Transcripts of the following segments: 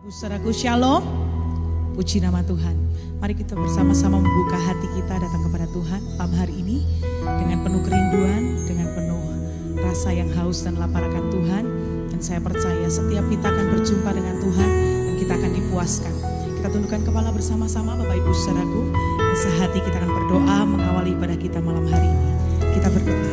Saudaraku, shalom, puji nama Tuhan. Mari kita bersama-sama membuka hati kita datang kepada Tuhan malam hari ini dengan penuh kerinduan, dengan penuh rasa yang haus dan lapar akan Tuhan. Dan saya percaya setiap kita akan berjumpa dengan Tuhan dan kita akan dipuaskan. Kita tundukkan kepala bersama-sama Bapak Ibu Saudaraku, dan sehati kita akan berdoa mengawali ibadah kita malam hari ini. Kita berdoa.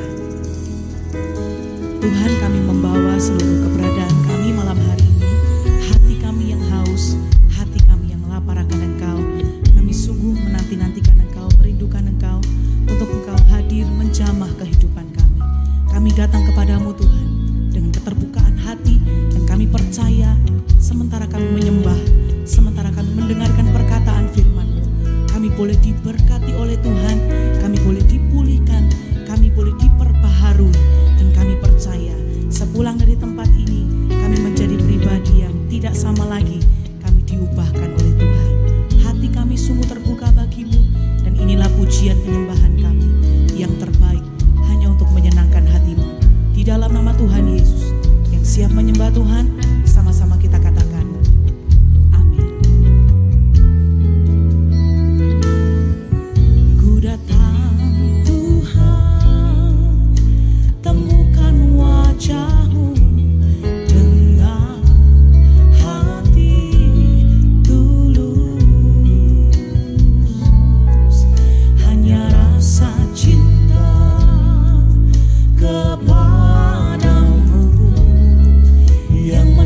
Tuhan, kami membawa seluruh keberadaan kami malam hari ini. Hati kami yang haus, hati kami yang lapar akan Engkau. Kami sungguh menanti-nantikan Engkau, merindukan Engkau, untuk Engkau hadir menjamah kehidupan kami. Kami datang kepadamu Tuhan dengan keterbukaan hati, dan kami percaya sementara kami menyembah, sementara kami mendengarkan perkataan firman-Mu, kami boleh diberkati oleh Tuhan, kami boleh dipulihkan, kami boleh diperbaharui, dan kami percaya sepulang dari tempat ini kami menjadi pribadi yang tidak sama lagi. Kami diubahkan oleh Tuhan. Hati kami sungguh terbuka bagimu, dan inilah pujian penyembahan kami yang terbaik hanya untuk menyenangkan hatimu. Di dalam nama Tuhan Yesus yang siap menyembah Tuhan, sama-sama kita katakan amin. Ku datang Tuhan, temukan wajah-Mu dengan hati tulus, hanya rasa cinta kepadamu yang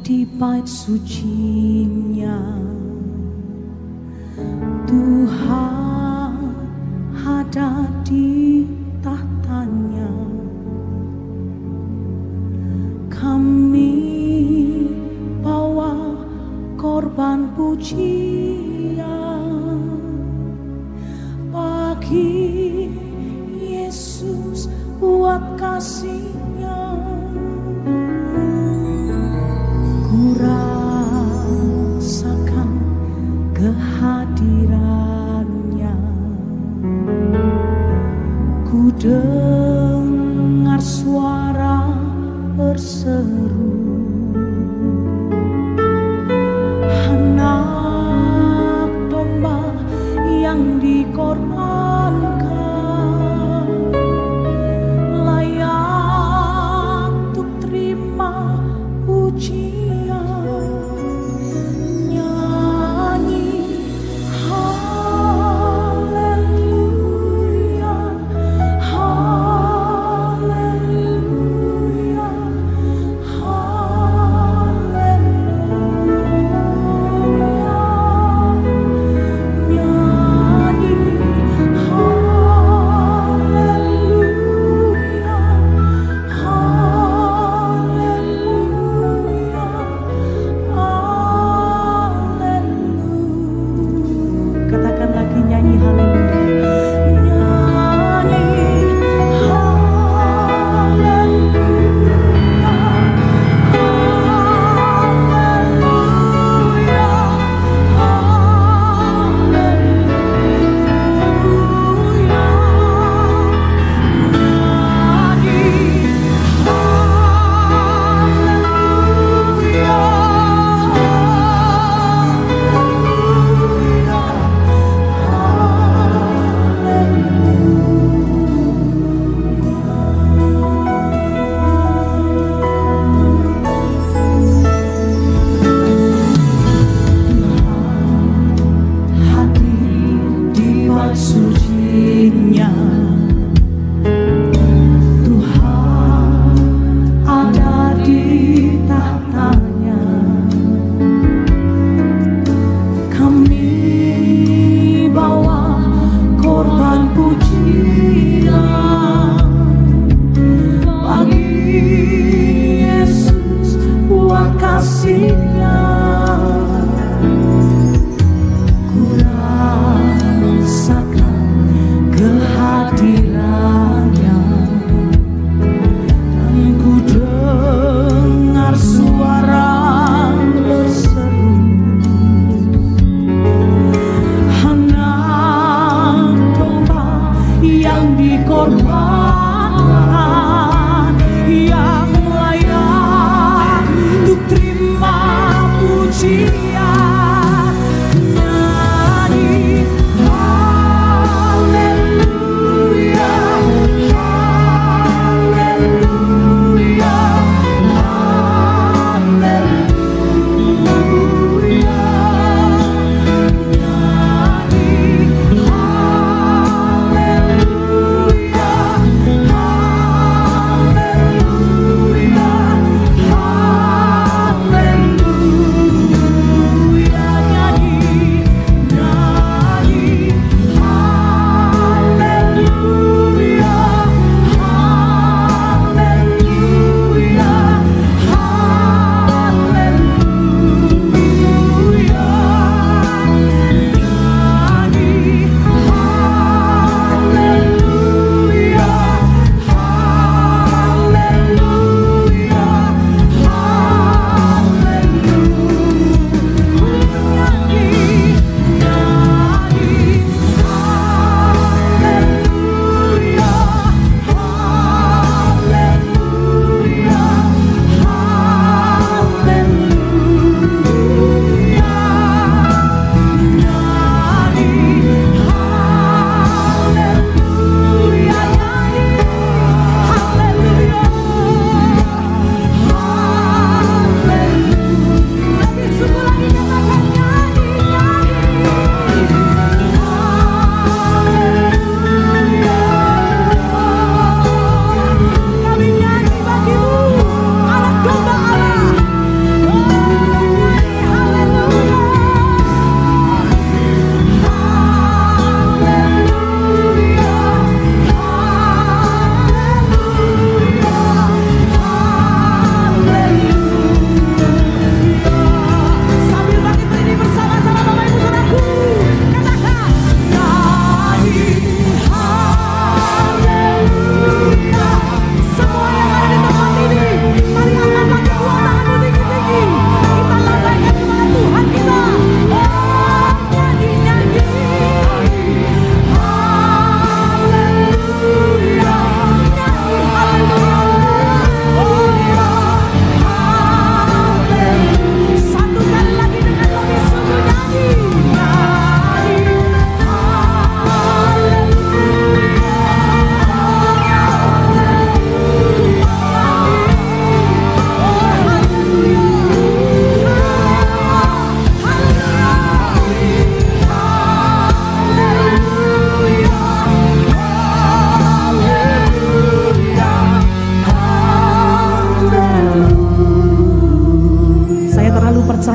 di bait sucinya. Tuhan ada di tahtanya. Kami bawa korban pujian bagi Yesus buat kasih-Nya. Ku rasakan kehadiran-Nya, ku dengar suara berseru, anak domba yang dikorbankan layak untuk terima pujian. Nyanyi haleluya, haleluya, katakan lagi, nyanyi haleluya. Sucinya Tuhan ada di tahtanya. Kami bawa korban pujian bagi Yesus buat kasih-Nya. Kehadirannya dan ku dengar suara berseru, anak domba yang dikorbankan, yang layak untuk terima pujian.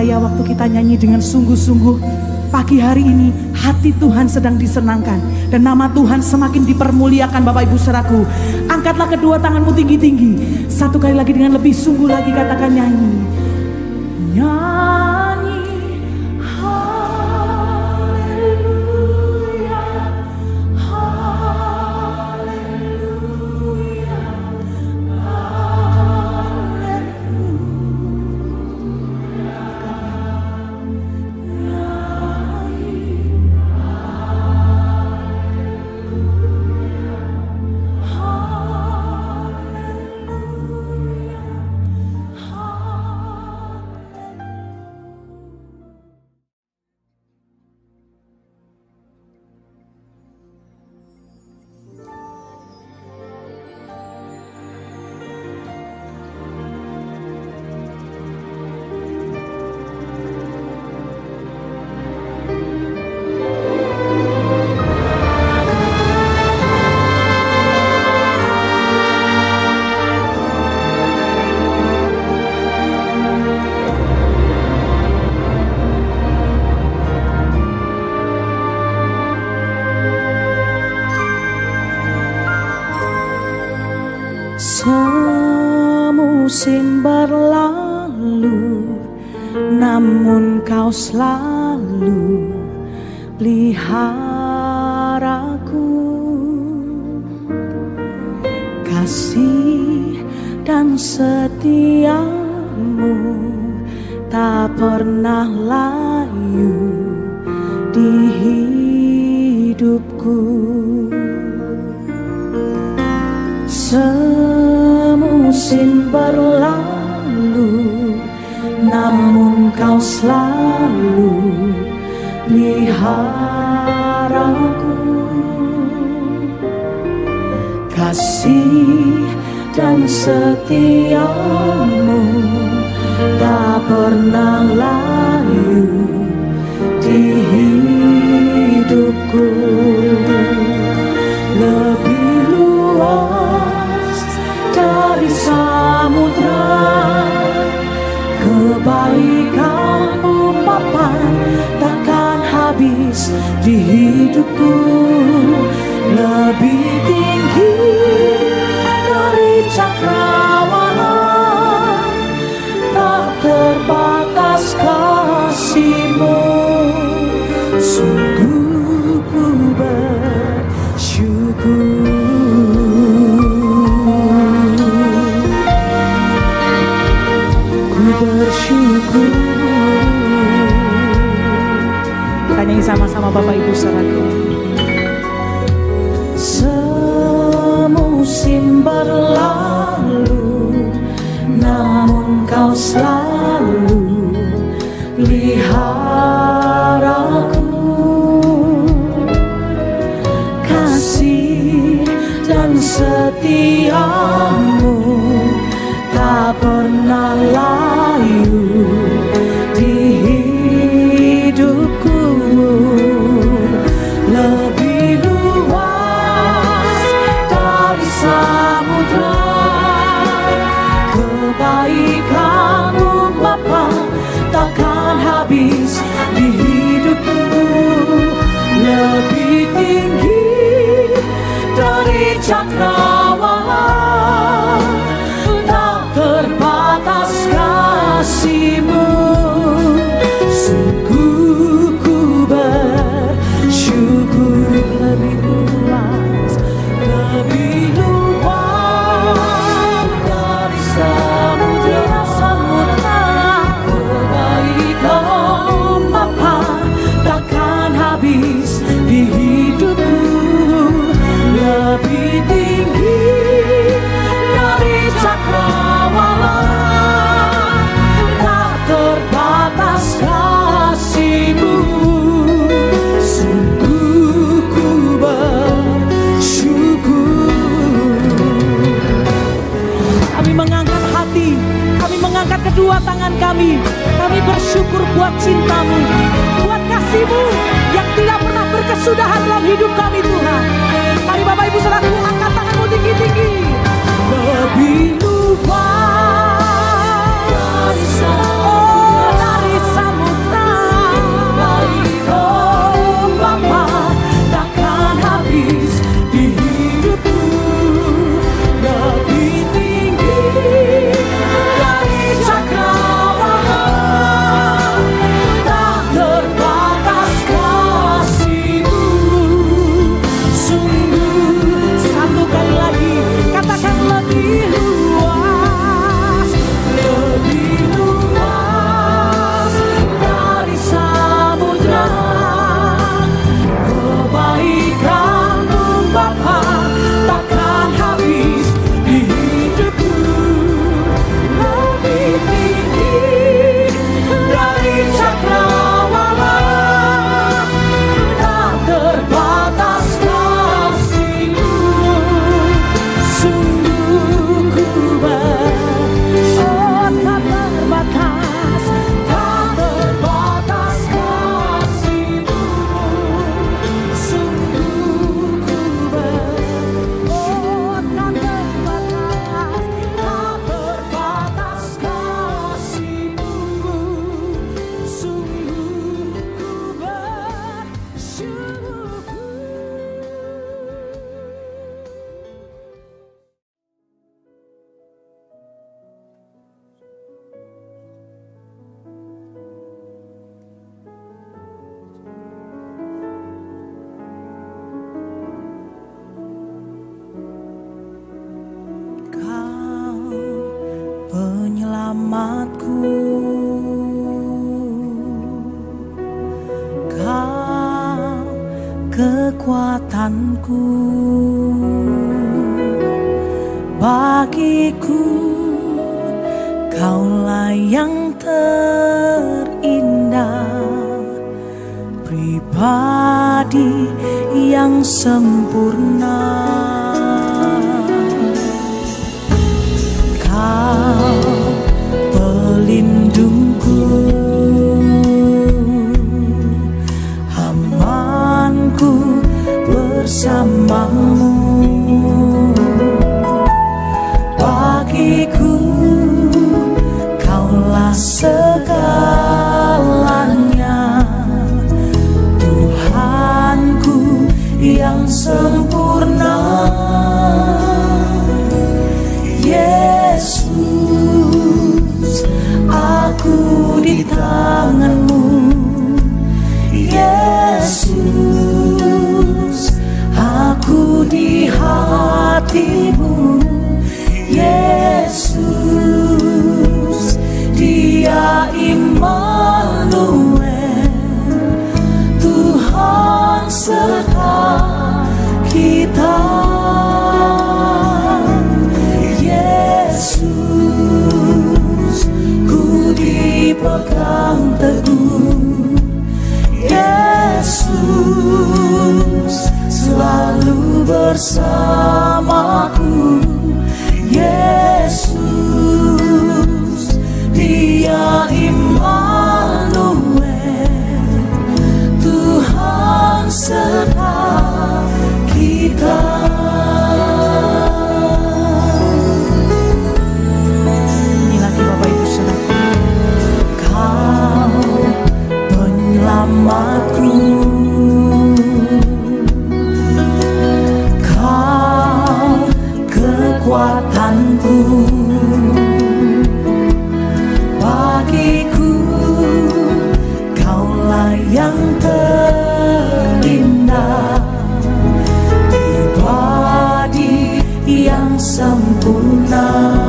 percaya waktu kita nyanyi dengan sungguh-sungguh, pagi hari ini hati Tuhan sedang disenangkan dan nama Tuhan semakin dipermuliakan. Bapak Ibu Saudaraku, angkatlah kedua tanganmu tinggi-tinggi. Satu kali lagi dengan lebih sungguh lagi katakan nyanyi. Nyanyi haleluya, haleluya, Semusim berlalu, namun kau selalu peliharaku. Kasih dan setiamu tak pernah layu di hidupku. Semusim berlalu, namun kau selalu peliharaku. Kasih dan setiamu tak pernah layu di hidupku. Lebih luas dari samudra, kebaikanmu Bapa takkan habis di hidupku. Lebih tinggi dari cakrawala, tak terbatas kasih-Mu. Sungguh ku bersyukur. Bersyukur. Kita nyanyi sama-sama Bapak Ibu Saudaraku. Semusim berlalu, namun kau selalu peliharaku. Kasih dan setiamu tak pernah layu di hidupku. Lebih luas dari samudra, kebaikan-Mu Bapa takkan habis di hidupku. Lebih tinggi dari cakrawala, terbatas kasih-Mu. Sungguh ku bersyukur. Lebih luas, lebih luas dari samudra, kebaikan Bapa takkan habis di hidupku. Lebih tinggi dari cakrawala, tak terbatas kasih-Mu. Sungguh ku bersyukur. Kami mengangkat hati, kami mengangkat kedua tangan kami. Kami bersyukur buat cinta-Mu, buat kasih-Mu yang tidak pernah berkesudahan dalam hidup kami Tuhan. Mari Bapak Ibu Saudaraku, angkat tanganmu tinggi-tinggi. Lebih luas dari kekuatanku, bagiku Kaulah yang terindah, pribadi yang sempurna. Kau pelindungku, amanku bersamamu. Bagiku Kaulah segalanya, Tuhanku yang sempurna. Yesus, aku di tangan-Mu. Yesus, aku di hati-Mu. Yesus, Dia Immanuel, Tuhan serta kita. Yesus, ku dipegang teguh. Yesus, selalu bersamaku. Yesus, Dia Immanuel, Tuhan serta kita. Ini lagi Bapak Ibu Saudaraku, Kau penyelamatku, Kau kekuatanku, bagiku Kaulah yang terindah, pribadi yang sempurna.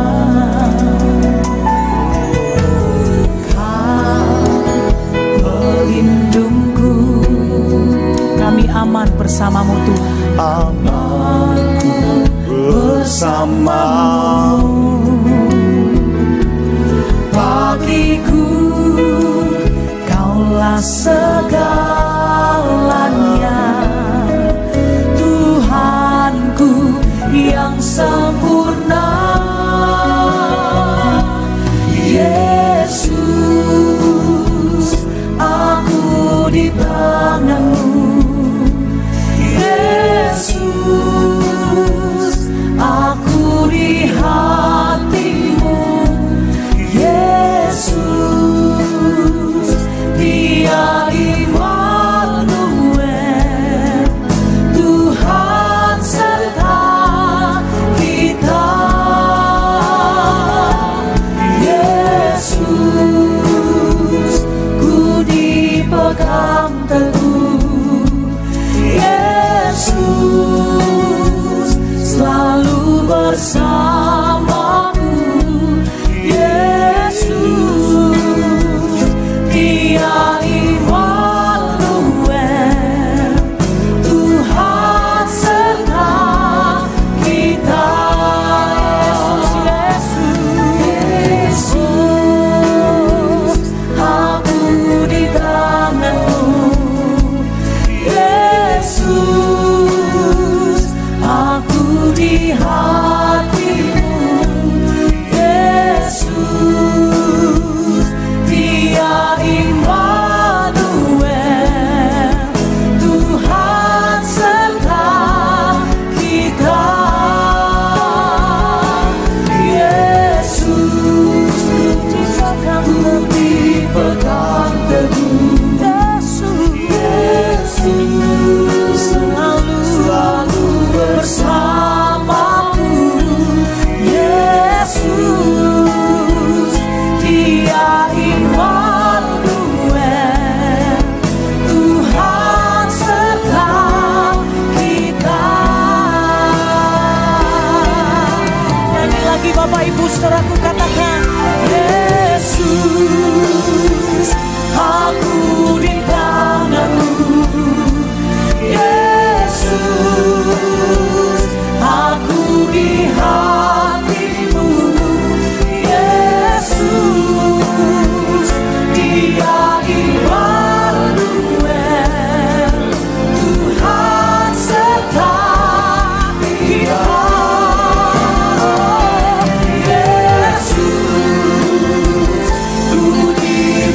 Kau pelindungku, kami aman bersamamu Tuhan. Amanku bersamamu. Bagiku Kaulah segalanya, Tuhanku yang sempurna. Yesus, aku di tangan-Mu. Yesus, aku di hati-Mu. Yesus, Dia Immanuel,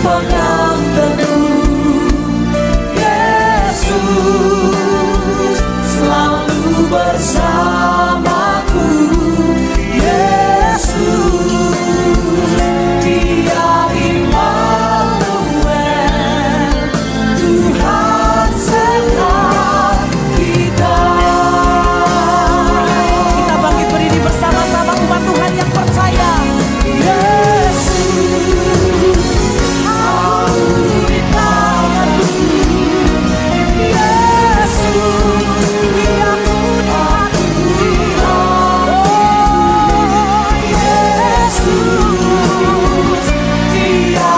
dipegang teguh. Yesus selalu bersamaku. Yesus, Dia Immanuel, Tuhan serta kita. Kita bangkit berdiri bersama-sama umat Tuhan yang percaya. Yesus, aku di tangan-Mu. Yesus, Dia ku di hati-Mu. Oh Yesus, Dia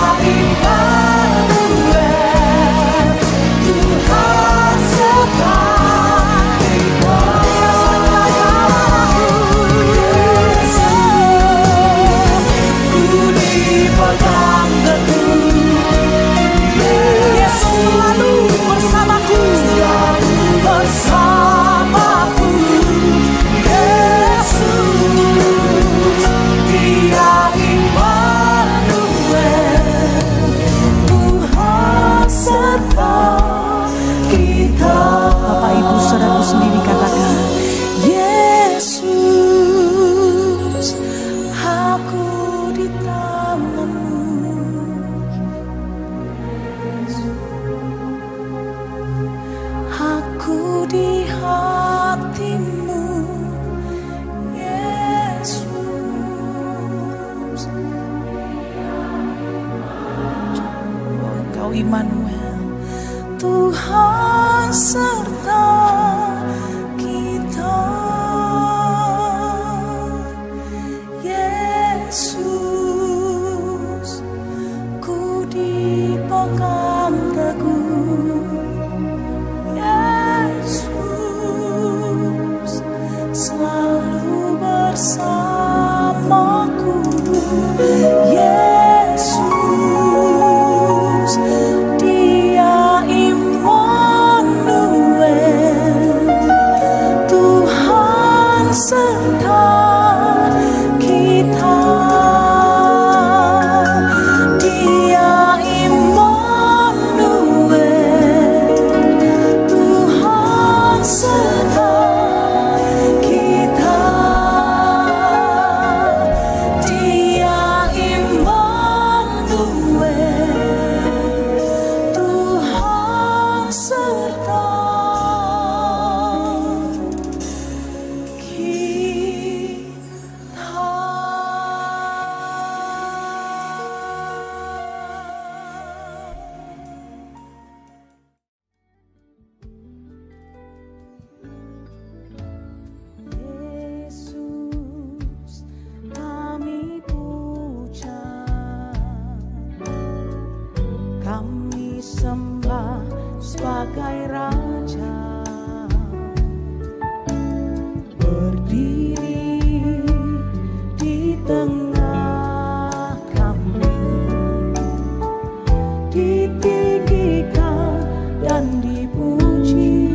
Immanuel, Tuhan serta kita. Ku dipegang teguh. Yesus selalu bersamaku, selalu bersamaku. Yesus, Dia Immanuel, Tuhan serta kita. Bapak Ibu saudaraku sendiri katakan, Yesus, aku di tangan-Mu. Aku di hati-Mu, Yesus. Engkau Immanuel, Tuhan serta kita. Yesus, ku dipegang teguh. Yesus selalu bersamaku. Yesus, Dia Immanuel, Tuhan serta kita. Dia Immanuel, Tuhan serta kita. Dia Immanuel, Tuhan serta Yesus, kami puja, kami sembah sebagai Raja, berdiri di tengah kami, ditinggikan dan dipuji.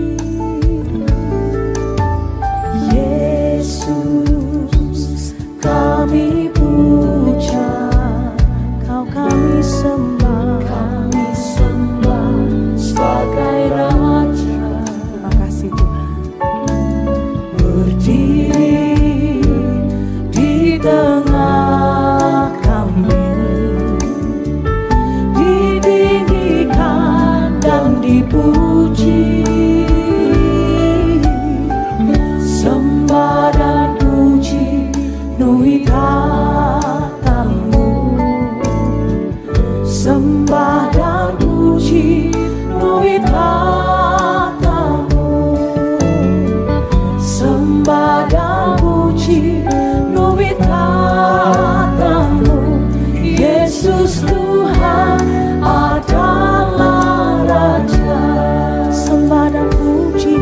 Yesus, kami puja, Kau kami sembah sebagai Raja. Terima kasih Tuhan. Berdiri di tengah kami, ditinggikan dan dipuji. Sembah dan puji nuhun tatamu. Sembah dan puji nuhun tatamu. Sembah dan puji nuhun tatamu. Yesus Tuhan adalah Raja. Sembah dan puji,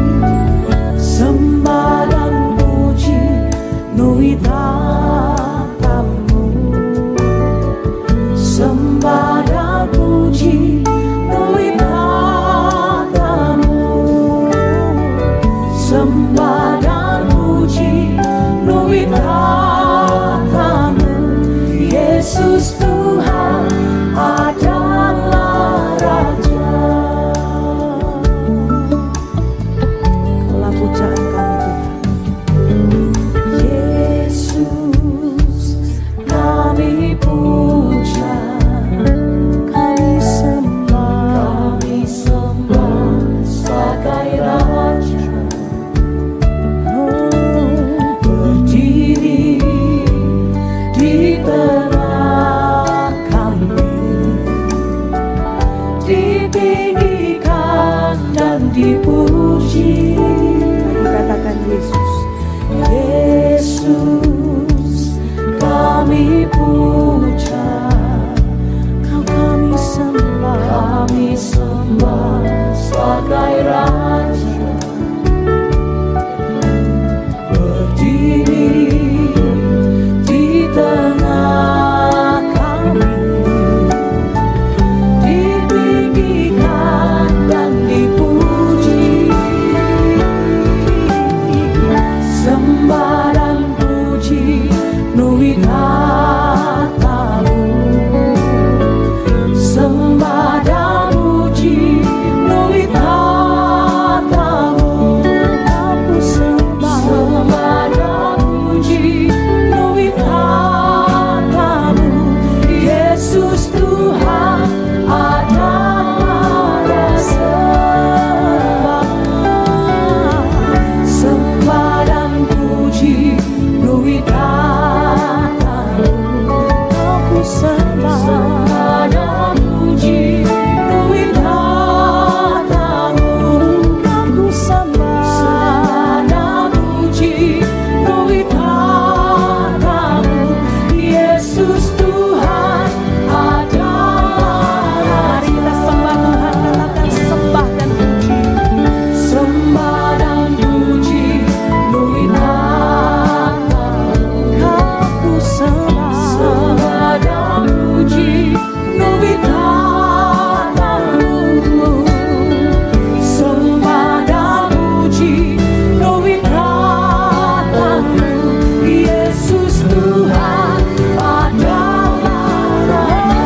sembah dan puji nuhun tatamu. Sembah dan puji nuhun tatamu. dipuji. Lagi katakan Yesus. Yesus kami puja, kami sembah sebagai Raja. Berdiri di tengah kami, ditinggikan dan dipuji. Sembah dan puji nuwit hatamu. Sembah dan puji nuwit hatamu. Aku sembah. Sembah dan puji nuwit hatamu. Yesus Tuhan adalah sembah. Sembah dan puji nuwit hatamu. Aku sembah. Sembah dan puji nuwit hatamu. Aku sembah. Sembah dan puji nuwit hatamu. Yesus Tuhan adalah. Mari kita sembah Tuhan, katakan sembah dan puji. Sembah dan puji nuwit hatamu. Aku sembah. Sembah dan puji nuwit hatamu. Sembah dan puji nuwit hatamu. Yesus Tuhan adalah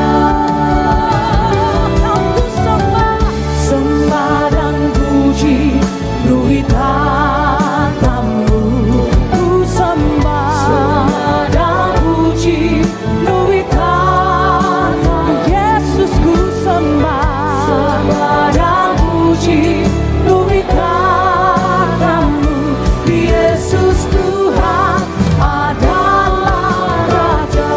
Raja. Aku sembah. Sembah dan puji nuwit hatamu. Ku sembah. Sembah dan puji nuwit hatamu. Yesus ku sembah. Sembah dan puji nuwit hatamu. Yesus Tuhan adalah Raja.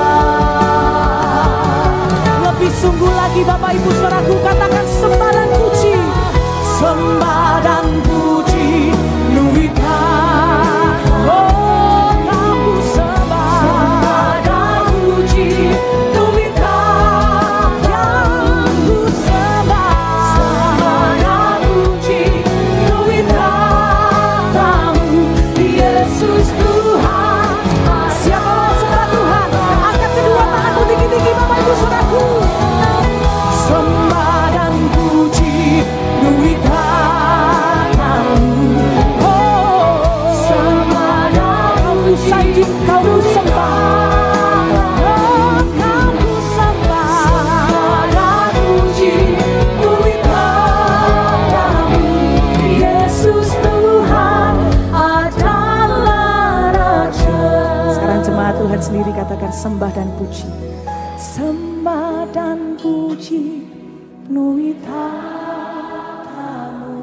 Lebih sungguh lagi Bapak Ibu Saudaraku, katakan sembah dan puji. Sembah dan puji nuwit hatamu. Oh, aku sembah. Sembah dan puji nuwit hatamu. Aku sembah. Sembah dan puji nuwit hatamu. Yesus Tuhan. Siapa mau sembah Tuhan? Angkat kedua tanganku tinggi-tinggi Bapak Ibu Saudaraku. Sembah dan puji nuwit hatamu. Oh, sembah dan puji saja kau sembah. Oh, kamu sembah. Sembah dan puji nuwit hatamu. Yesus Tuhan adalah Raja. Sekarang jemaat Tuhan sendiri katakan sembah dan puji. Sembah dan puji nuwit hatamu.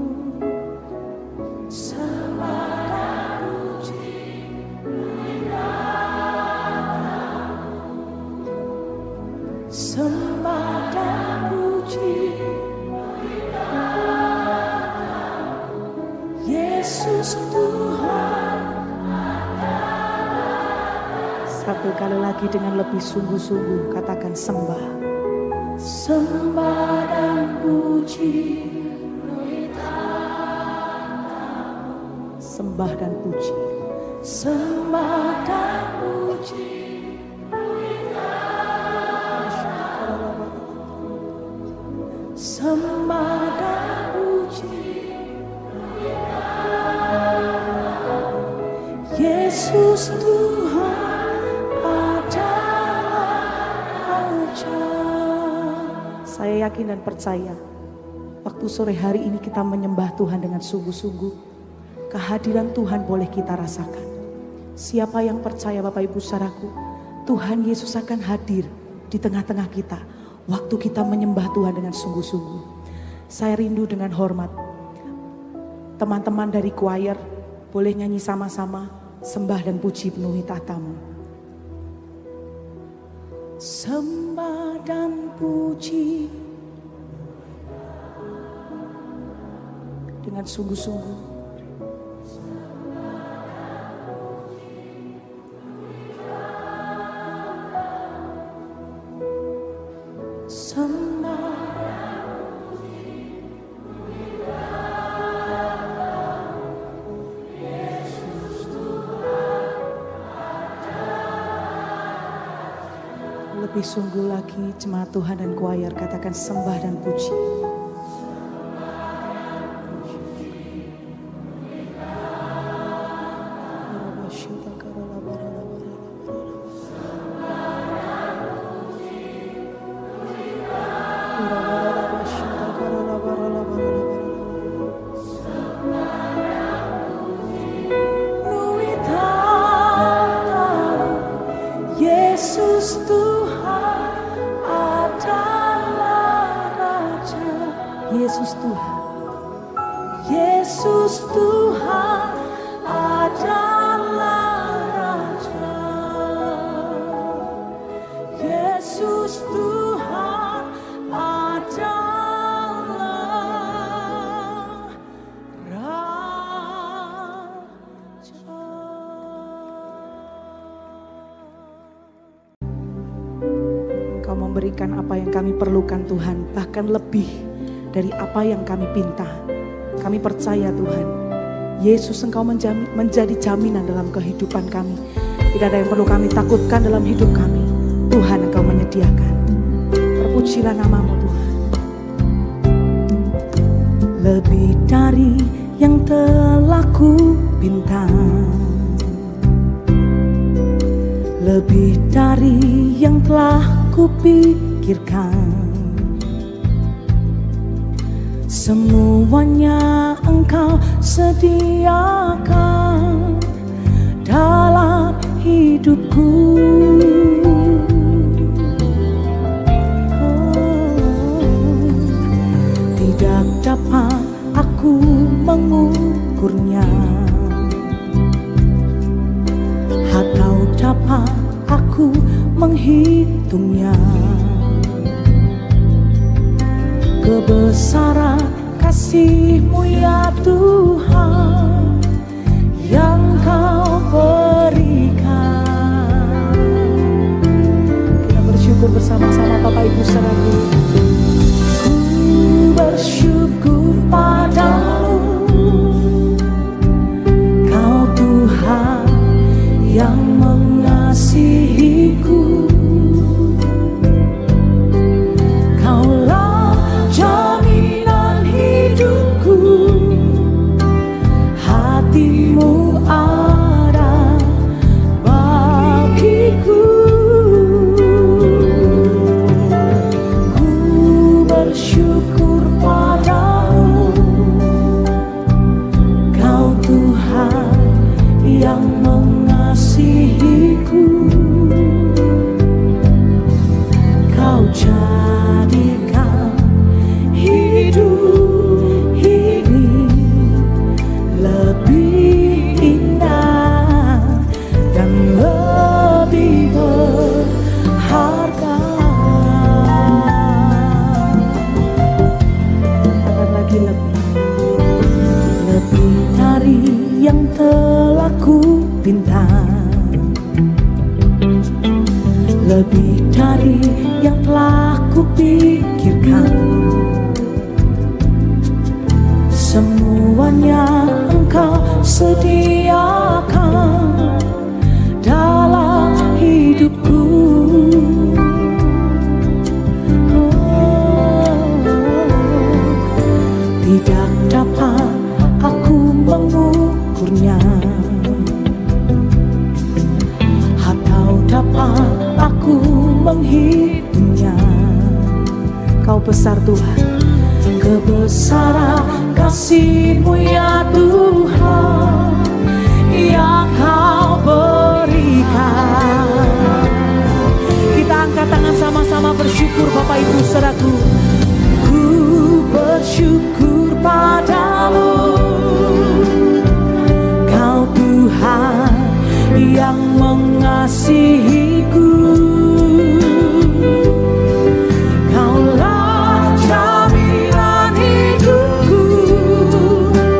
Sembah dan puji nuwit hatamu. Sembah dan puji nuwit hatamu. Yesus Tuhan. Satu kali lagi dengan lebih sungguh-sungguh katakan sembah. Sembah dan puji nuwit hatamu. Sembah dan puji. Sembah dan puji nuwit hatamu. Sembah dan puji nuwit hatamu. Yesus Tuhan Saya yakin dan percaya waktu sore hari ini kita menyembah Tuhan dengan sungguh-sungguh, kehadiran Tuhan boleh kita rasakan. Siapa yang percaya Bapak Ibu Saudaraku, Tuhan Yesus akan hadir di tengah-tengah kita waktu kita menyembah Tuhan dengan sungguh-sungguh. Saya rindu dengan hormat teman-teman dari choir boleh nyanyi sama-sama sembah dan puji penuhi tahta-Mu. Sembah dan puji dengan sungguh-sungguh. Lebih sungguh lagi jemaat Tuhan dan choir katakan sembah dan puji. Yesus Tuhan adalah Raja. Yesus Tuhan, Yesus Tuhan adalah Raja. Yesus Tuhan adalah Raja. Engkau memberikan apa yang kami perlukan Tuhan, bahkan lebih dari apa yang kami pinta. Kami percaya Tuhan, Yesus Engkau menjadi jaminan dalam kehidupan kami. Tidak ada yang perlu kami takutkan dalam hidup kami. Tuhan Engkau menyediakan. Terpujilah namamu Tuhan. Lebih dari yang telah ku pinta, lebih dari yang telah ku pikirkan, semuanya Engkau sediakan dalam hidupku. Tidak dapat aku mengukurnya, atau dapat aku menghitungnya. Kebesaran kasih-Mu ya Tuhan yang Kau berikan. Kita bersyukur bersama-sama Bapak Ibu saudaraku. Ku bersyukur padamu, Kau Tuhan yang mengasihiku. Kaulah jaminan hidupku, hati-Mu ada bagiku. Ku bersyukur padamu, Kau Tuhan yang mengasihiku. Kau jadikan hidup ini lebih indah dan lebih berharga. Katakan lagi Lebih dari yang telah ku pinta, lebih dari yang telah ku pikirkan, semuanya Engkau sediakan dalam hidupku. Tidak dapat aku mengukurnya, atau dapat aku menghitungnya. Kau besar Tuhan. Kebesaran kasih-Mu ya Tuhan yang Kau berikan. Kita angkat tangan sama-sama bersyukur Bapak Ibu saudaraku. Ku bersyukur padamu, Kau Tuhan yang mengasihiku. Kaulah jaminan hidupku,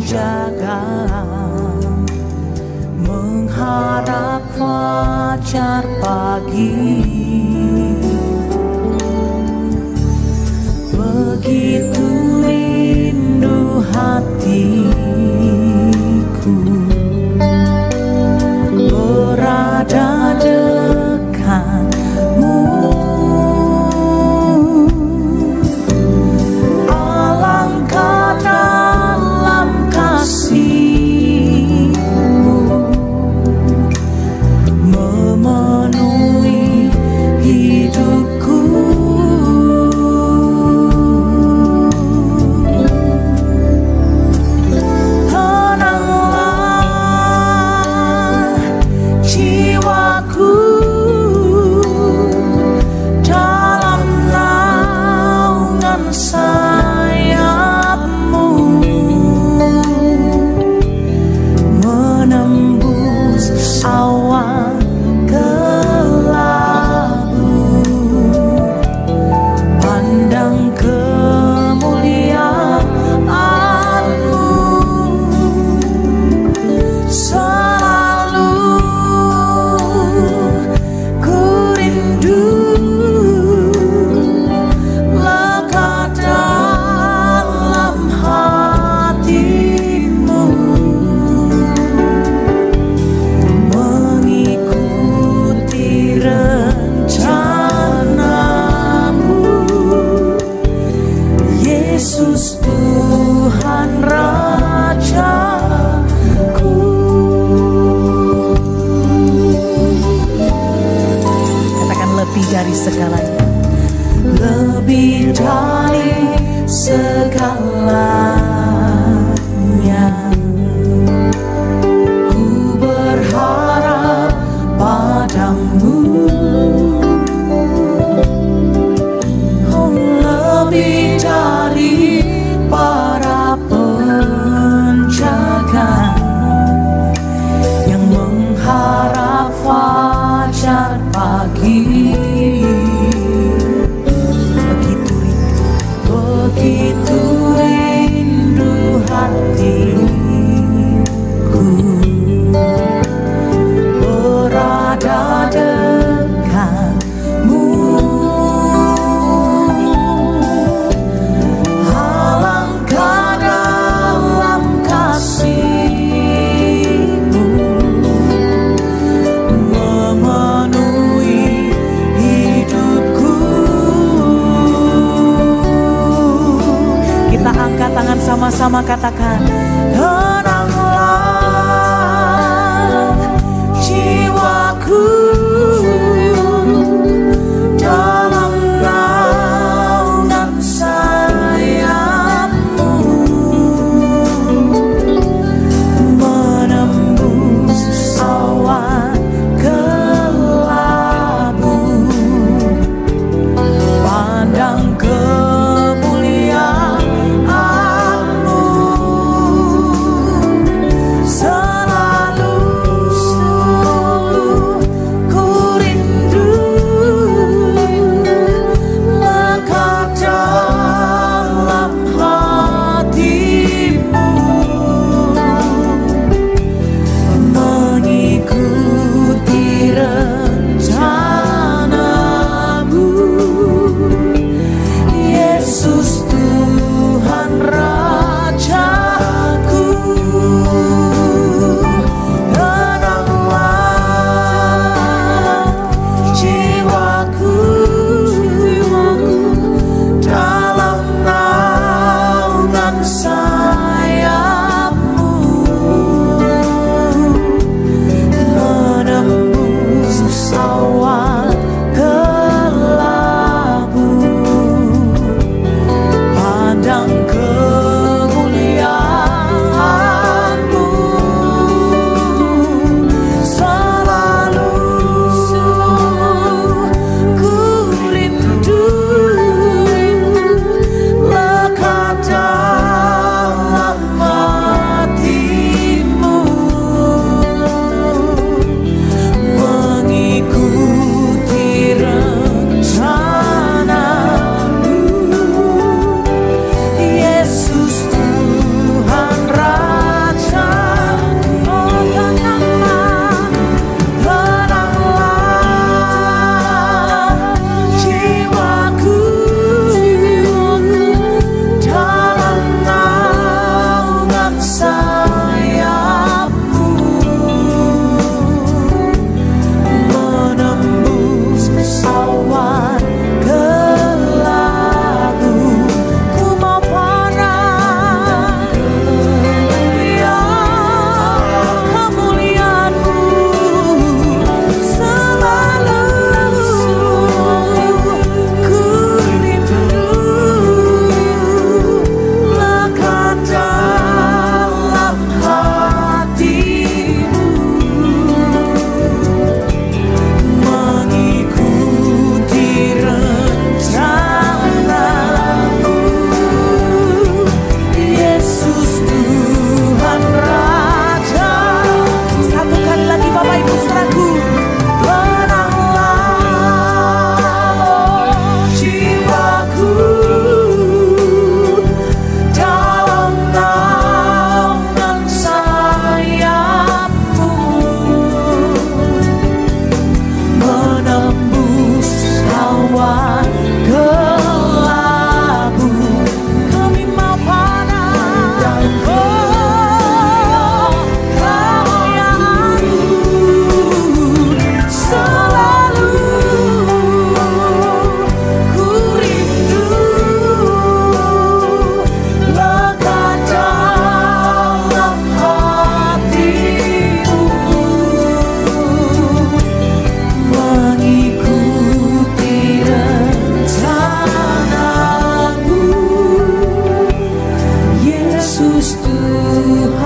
menjaga, mengharap fajar pagi. Begitu rindu hatiku berada dekatmu. Alangkah dalam kasih-Mu memenuhi hidupku. Yesus Tuhan Rajaku. Katakan lebih dari segalanya. Lebih dari segalanya, ku berharap padamu. Oh, lebih dari para penjaga yang mengharap fajar pagi. Begitu rindu hatiku berada dekatmu. Alangkah dalam kasih-Mu memenuhi hidupku. Kita angkat tangan sama-sama, katakan, tenanglah jiwaku dalam naungan sayap-Mu, menembus awan kelabu, pandang kemuliaan-Mu.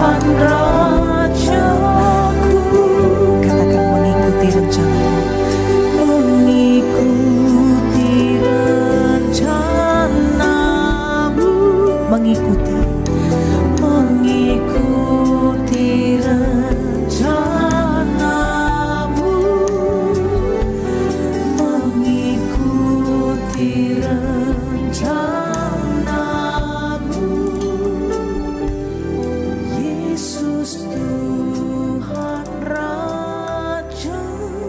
Tuhan Rajaku. Katakan mengikuti rencanamu. Mengikuti rencanamu. Mengikuti rencanamu. Mengikuti rencanamu. Yesus Tuhan Rajaku.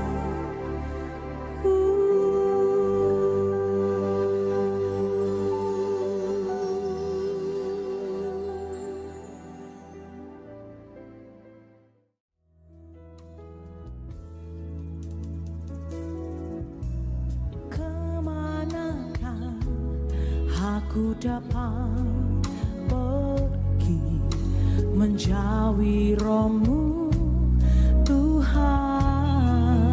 Kemanakah aku dapat pergi menjauhi Roh-Mu, Tuhan?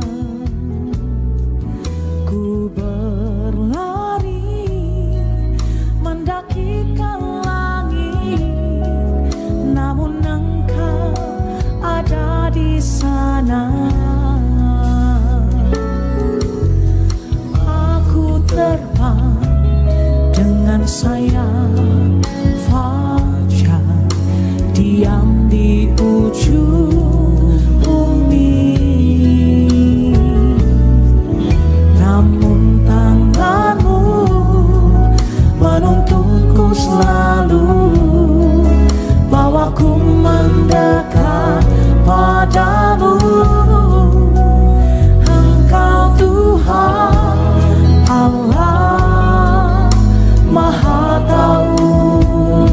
Ku berlari mendaki ke langit, namun Engkau ada di sana. Aku terbang dengan sayap fajar, diam di ujung bumi. Namun tangan-Mu menuntunku selalu, bawaku mendekat padamu. Engkau Tuhan Allah Maha Tahu,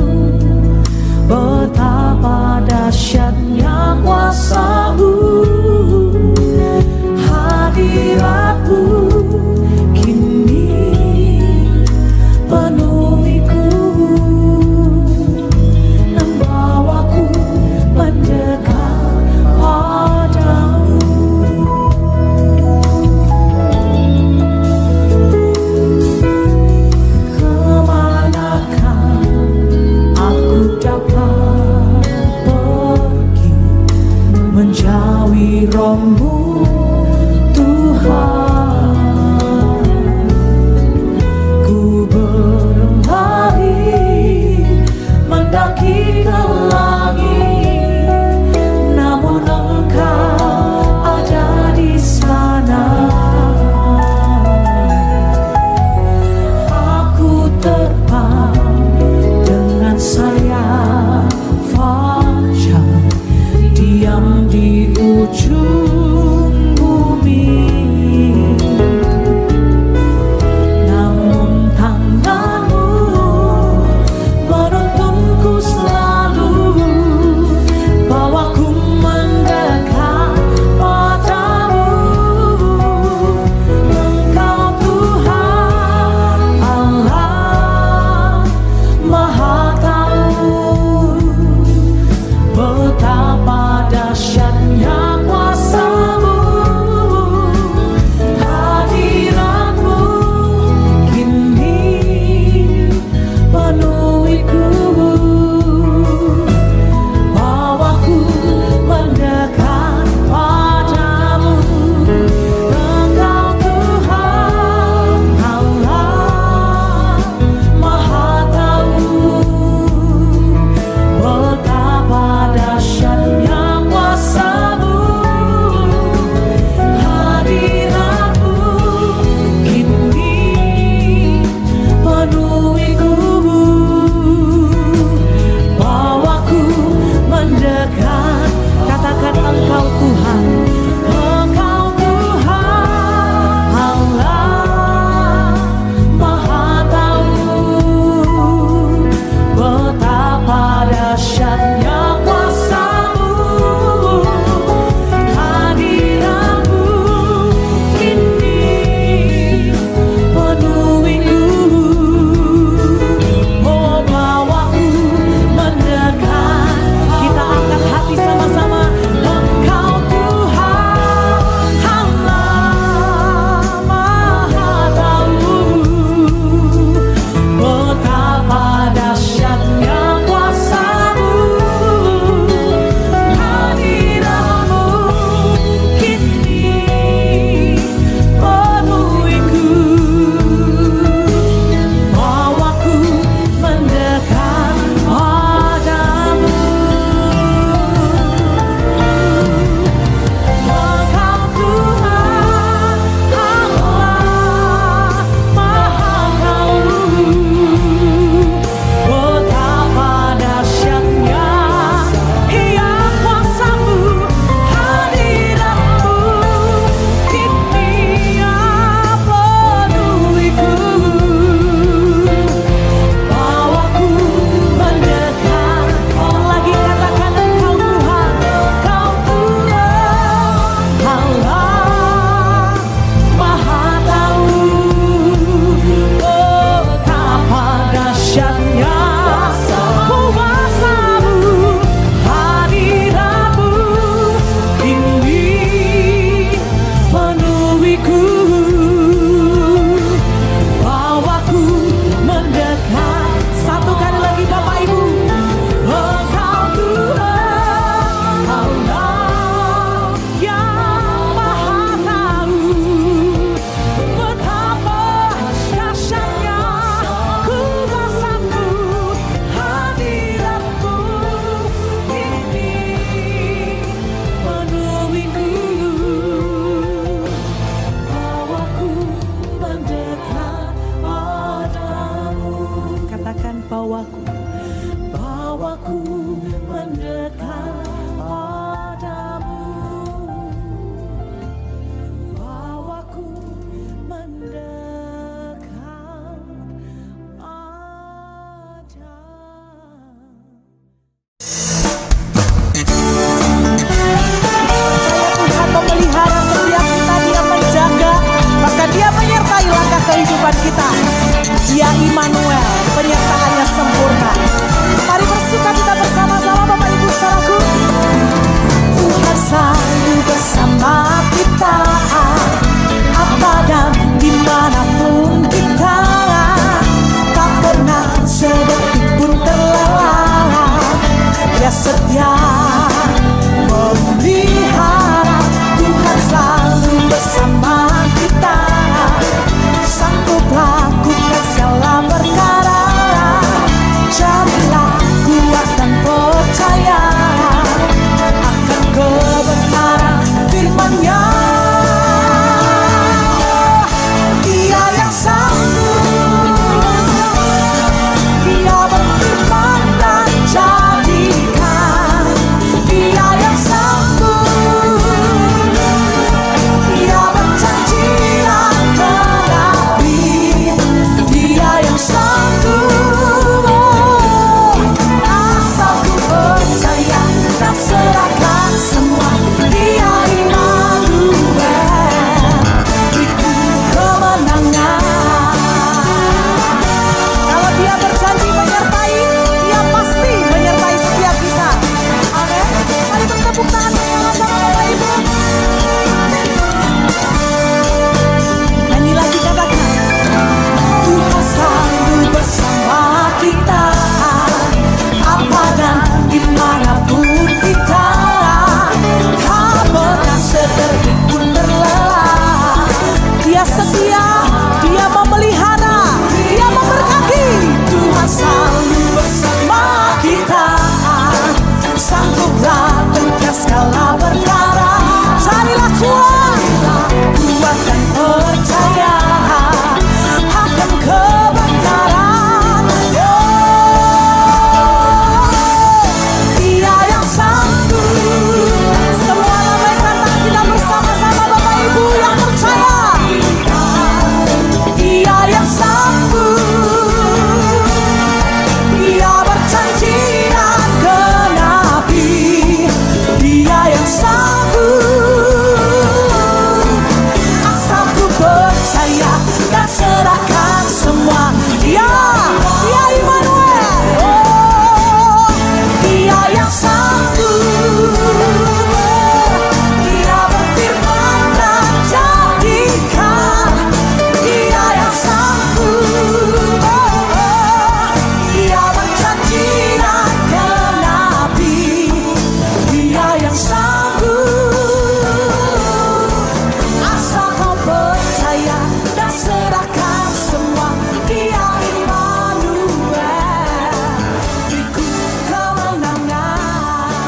betapa dahsyatnya kuasa-Mu. Hadirat-Mu kini penuhiku, membawaku mendekat padamu. Kemanakah aku dapat pergi menjauhi Roh-Mu, Tuhan? Ku berlari mendaki ke langit, namun Engkau ada di sana. Aku terbang dengan sayap fajar, diam di ujung Dia setia memelihara, Tuhan selalu bersama kita, sanggup lakukan segala perkara. Jadilah kuat dan percaya akan kebenaran firman-Nya. Dia yang sanggup, Dia berfirman dan jadikan. Dia yang sanggup, Dia berjanji dan genapi. Dia yang sanggup, asal ku percaya dan serahkan semua. Dia Immanuel, beriku kemenangan. Kalau Dia berjanji menyertai, Dia pasti menyertai setiap kita. Amin. Mari bertepuk tangan bersama-sama Bapak Ibu. Nyanyi lagi, katakan, Tuhan selalu bersama kita, apa dan dimanapun kita. Tak pernah sedikit pun terlelah. Dia setia, Dia memelihara, Dia memberkati. Tuhan selalu bersama kita, sanggup lakukan segala perkara. Carilah kuat dan percaya akan kebenaran. Dia yang sanggup. Semua lambaikan tangan kita bersama-sama Bapak Ibu yang percaya. Dia yang sanggup, Dia berjanji dan genapi. Dia yang sanggup, asal ku percaya dan serahkan semua. Dia Immanuel, oh, Dia yang sanggup. Dia berfirman dan jadikan. Dia yang sanggup, oh, Dia berjanji dan genapi. Dia yang sanggup, asal kau percaya dan serahkan semua. Dia Immanuel, beriku kemenangan.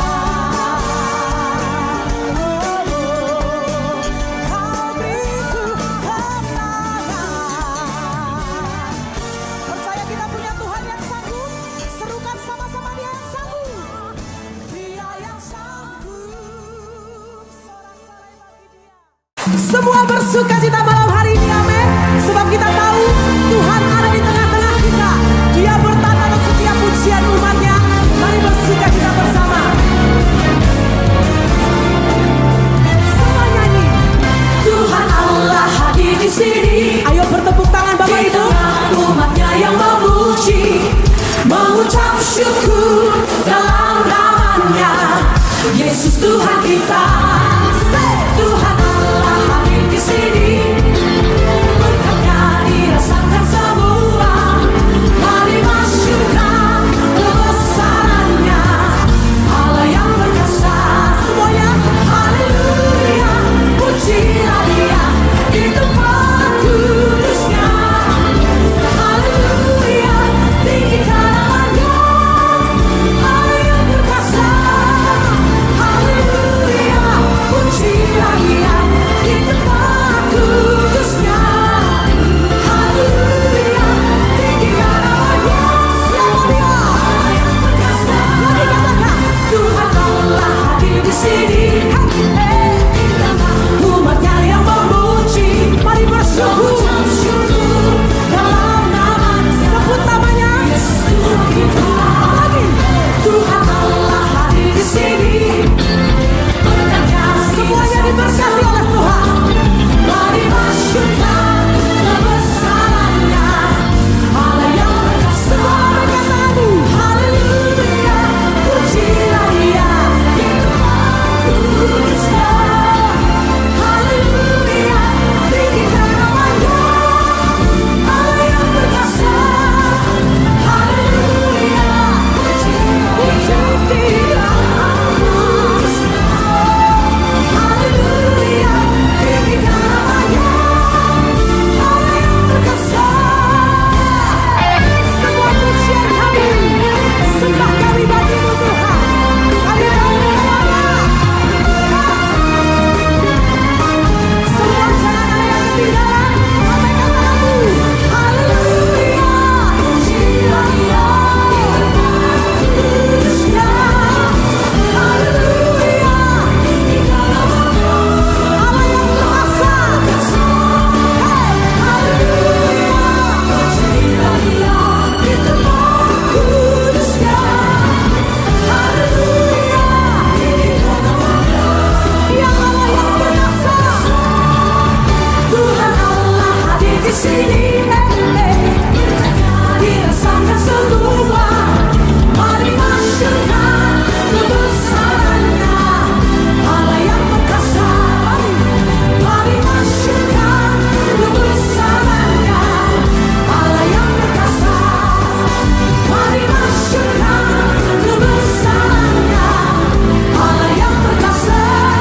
Kau beriku kemenangan. Percaya kita punya Tuhan yang sanggup. Serukan sama-sama, Dia yang sanggup. Dia yang sanggup. Sorak-sorai bagi Dia. Semua bersuka cita malam hari ini, amin. Sebab kita tahu Tuhan ada di tengah-tengah kita. Dia bertata atas setiap pujian umat-Nya. Mari bersuka cita bersama. Semua nyanyi. Tuhan Allah hadir di sini. Ayo bertepuk tangan Bapak Ibu. Umat-Nya yang memuji, mengucap syukur dalam nama-Nya. Yesus Tuhan kita. Tuhan Allah hadir di sini. Berkat-Nya dirasakan semua. Mari masyurkan kebesaran-Nya. Allah yang berkuasa. Semuanya haleluya. Pujilah Dia di tempat kudus-Nya. Haleluya. Tinggikan nama-Nya. Allah yang berkuasa. Haleluya. Pujilah Dia di tempat kudus-Nya. Haleluya. Tinggikan nama-Nya. Siapa Dia? Allah yang berkuasa. Lagi katakan, Tuhan Allah hadir di sini. Umat-Nya yang memuji, mari bersyukur dalam nama-Nya. Sebut namanya. Lagi, Tuhan Allah hadir di sini. Berkat-Nya semuanya diberkati oleh Tuhan. Mari masyurkan kebesaran-Nya. Allah yang berkuasa. Semua berkatamu. Haleluya. Pujilah Dia di tempat sini, dirasakan semua. Mari masukkan kebesarannya, Allah yang perkasa. Mari masukkan kebesarannya, Allah yang perkasa. Mari masukkan kebesarannya, Allah yang perkasa.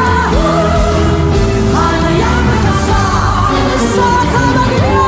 Allah yang perkasa. Salam bagi Dia.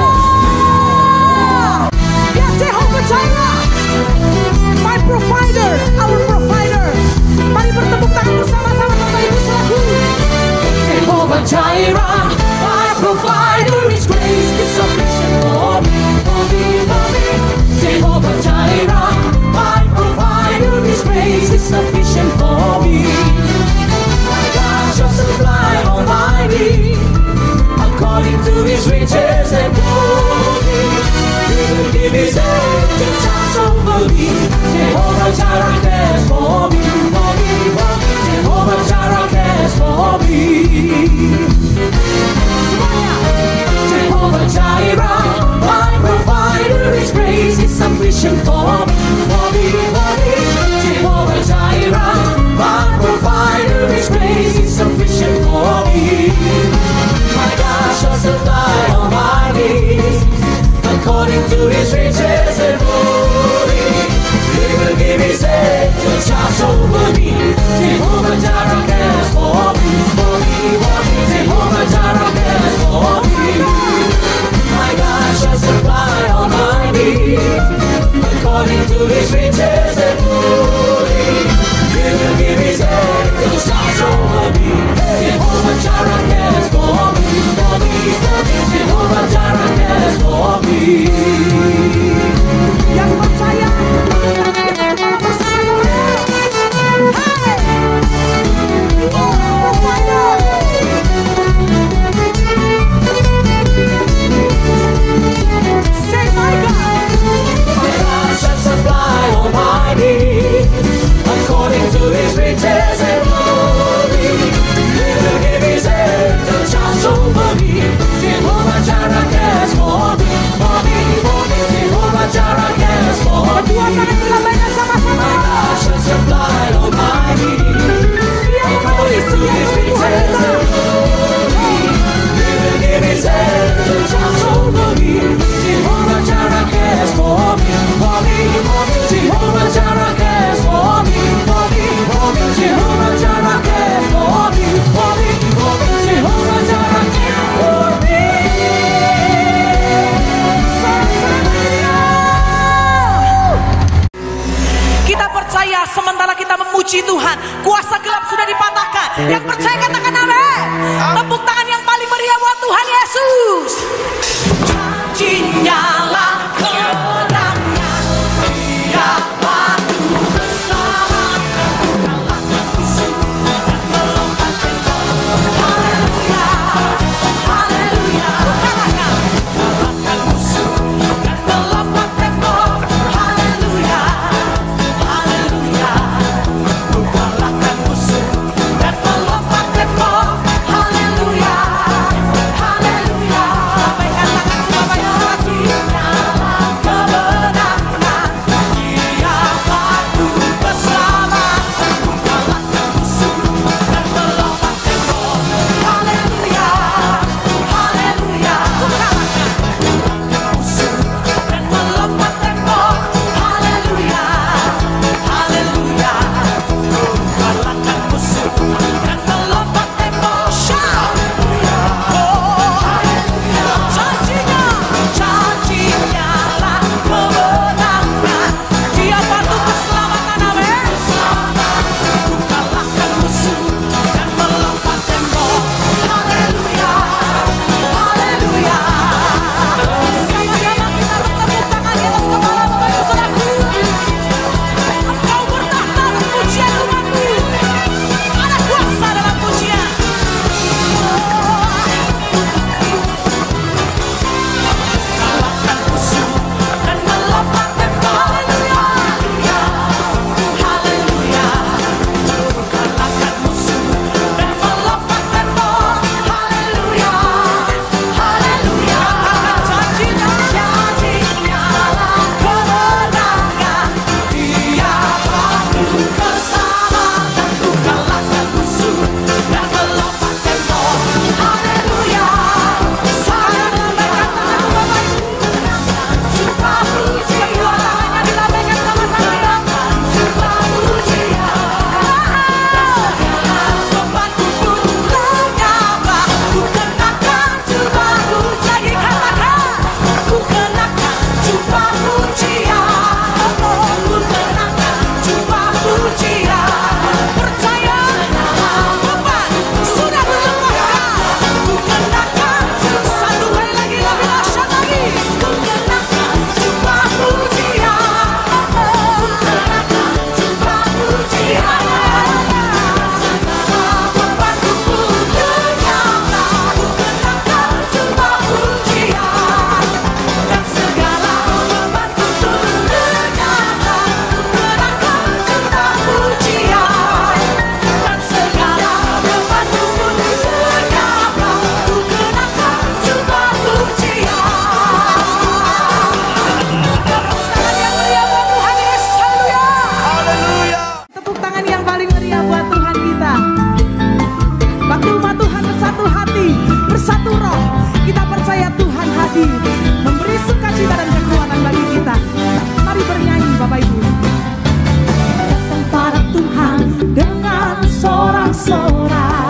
Dia Jehovah Jireh, my provider, our provider. Mari bertepuk tangan bersama-sama Bapak Ibu selaku. Jehovah Jireh, my provider, His grace is sufficient for me, for me, for me. Jehovah Jireh, my provider, His grace is sufficient for me. My God shall supply all my needs according to His riches and glory. He will give His angels charge over me. Jehovah Jireh cares for me, for me, for me. Jehovah Jireh cares for me. Semuanya. Jehovah Jireh, my provider, His grace is sufficient for me, for me, for me. Jehovah Jireh, my provider, His grace is sufficient for me. My God shall supply all my needs according to His riches and glory. He will give His angels charge over me. Jehovah Jireh cares for me, for me, for me. Jehovah Jireh cares for me. My God shall supply all my needs according to His riches and glory. He will give His angels charge over me. Jehovah Jireh cares for me, for me, for me. Jehovah Jireh cares for me. Yang percaya bersama-sama. Hey! Say my God. My God shall supply all my needs according to His riches and glory. He will give His angels charge over me. Jehovah Jireh cares for me, for me, for me. Jehovah Jireh cares for me. My God shall supply all my needs according to His riches and glory. He will give His angels charge over me. Jehovah Jireh cares for me, for me, for me. Jehovah Jireh cares for me, for me, for me. Jehovah Jireh cares for me, for me, for me. Jehovah Jireh cares for me. Kita percaya sementara kita memuji Tuhan, kuasa gelap sudah dipatahkan. Yang percaya katakan amin. Tepuk tangan yang paling meriah buat Tuhan Yesus. Nyala terangnya, Dia padu bersama. Kalahkan musuh dan melompat tembok. Haleluya, haleluya. Kalahkan musuh dan melompat tembok. Haleluya, haleluya. Kalahkan musuh dan melompat tembok. hadir, memberi sukacita dan kekuatan bagi kita. Mari bernyanyi Bapak Ibu. Datang pada Tuhan dengan sorak-sorak.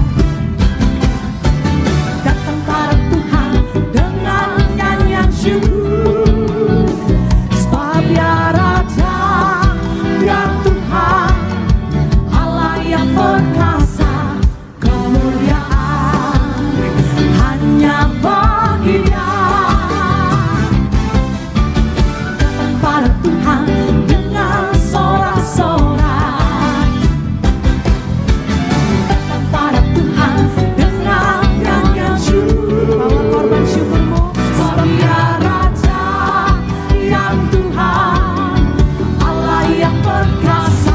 Datang pada Tuhan dengan nyanyian syukur. Sebab Dia Raja, Dia Tuhan, Allah yang perkasa, kemuliaan hanya bagi Dia. Datang pada Tuhan dengan sorak-sorak. Datang pada Tuhan dengan nyanyian syukur. Bawa korban syukurmu. Sebab Dia Raja, yang Tuhan, Allah yang perkasa,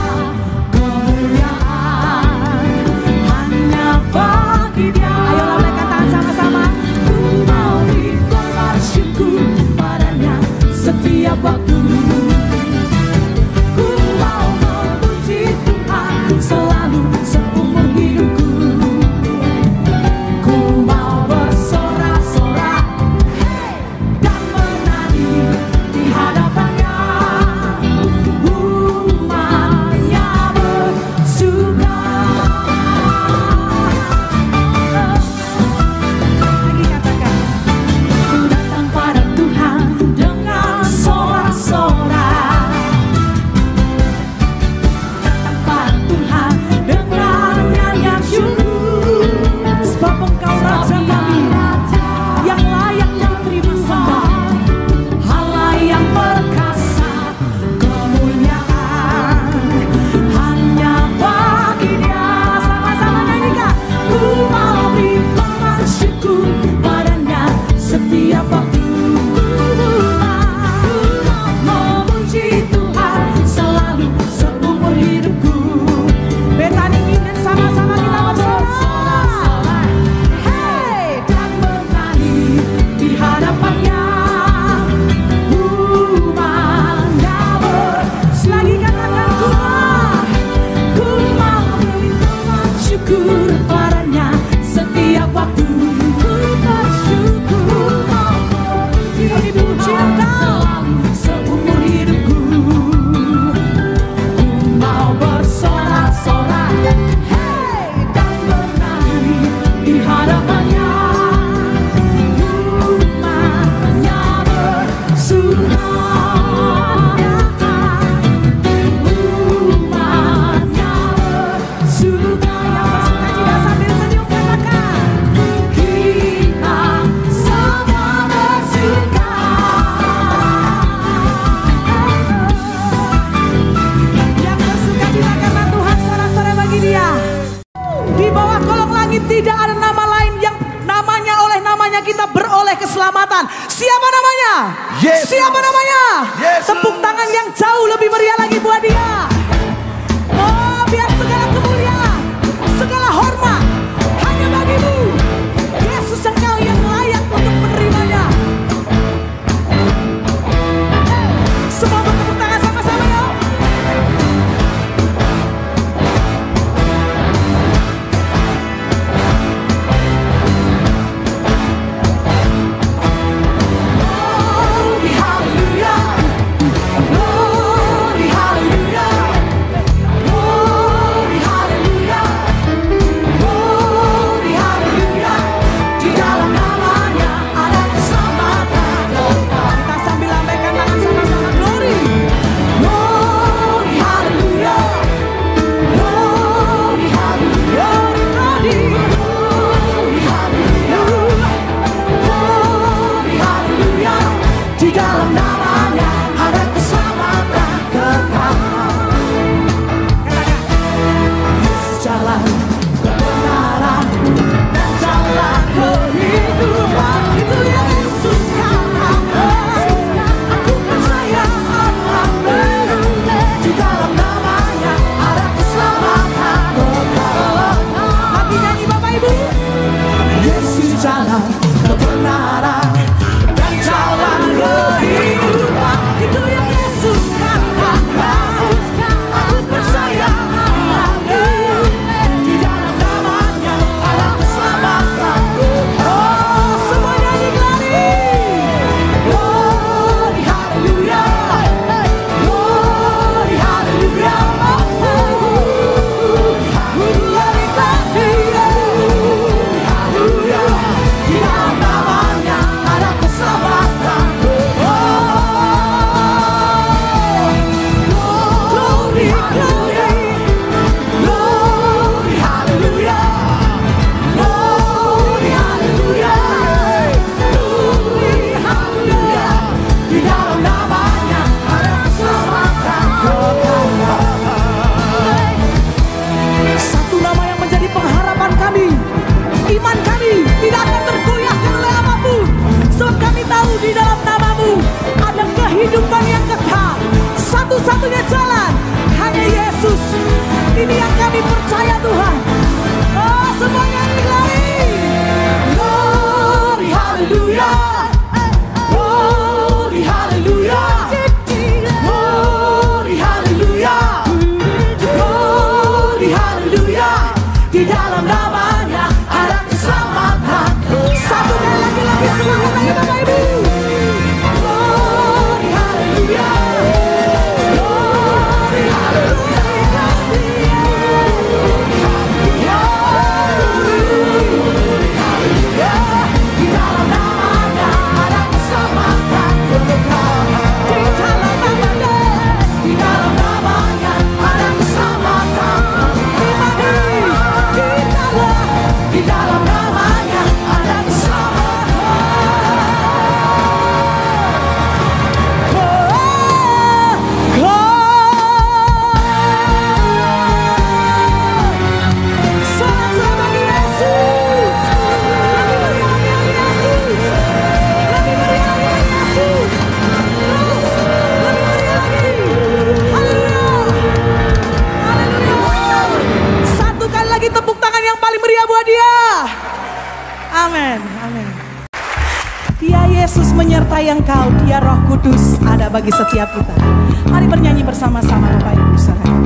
kemuliaan hanya bagi Dia. Ayo lambaikan tangan sama-sama. Ku mau berkorban syukur padanya setiap waktu. Ku mau memuji Tuhan selalu seumur hidupku. Ku mau bersorak-sorak dan menyanyi di hadapannya. Umatnya bersuka. Lagi katakan. Ku datang pada Tuhan dengan sorak-sorak. Datang pada Tuhan dengan nyanyian syukur. Sebab Engkau Raja kami yang layak diterima sembah. Allah yang perkasa, kemuliaan hanya bagi Dia. Sama-sama nyanyikan. Ku mau berkorban syukur padanya setiap waktu. Ku mau memuji Tuhan selalu seumur hidupku. Betani ingin sama-sama kita bersorak. Hey, dan menyanyi di hadapannya. Umatnya Lagi katakan ku mau berkorban syukur padanya setiap waktu. Ku bersyukur, Kami puji Engkau. selalu seumur hidupku. Ku mau bersorak-sorak, hey, dan menyanyi di hadapannya. Umatnya bersuka. Umatnya bersuka. Sukacita sambil senyum katakan. Kita semua bersuka. Yang bersukacita karena Tuhan sorak-sorai bagi Dia. Di bawah kolong langit tidak ada nama lain yang namanya kita beroleh keselamatan. Siapa namanya? Yesus. Siapa namanya? Yesus. Tepuk tangan yang jauh lebih meriah lagi buat Dia. Oh, biar segala kemuliaan, segala hormat hanya bagimu. Yesus, Engkau yang layak untuk menerimanya. Semua bertepuk tangan sama-sama ya. Glory, hallelujah. Glory, hallelujah. kami percaya Tuhan. Oh, semuanya digelari. Glory, hallelujah. Glory, hallelujah. Glory, hallelujah. Glory, hallelujah. Di dalam namanya ada keselamatan. Satu kali lagi semuanya Bapak Ibu. Glory, hallelujah. Glory, hallelujah. Di dalam namanya ada keselamatan. Di dalam namanya ada keselamatan. Di dalam namanya ada Satu kali lagi tepuk tangan yang paling meriah buat dia. Amin, amin. Dia Yesus menyertai engkau, dia Roh Kudus ada bagi setiap kita. Mari bernyanyi bersama-sama Bapak Ibu saudara.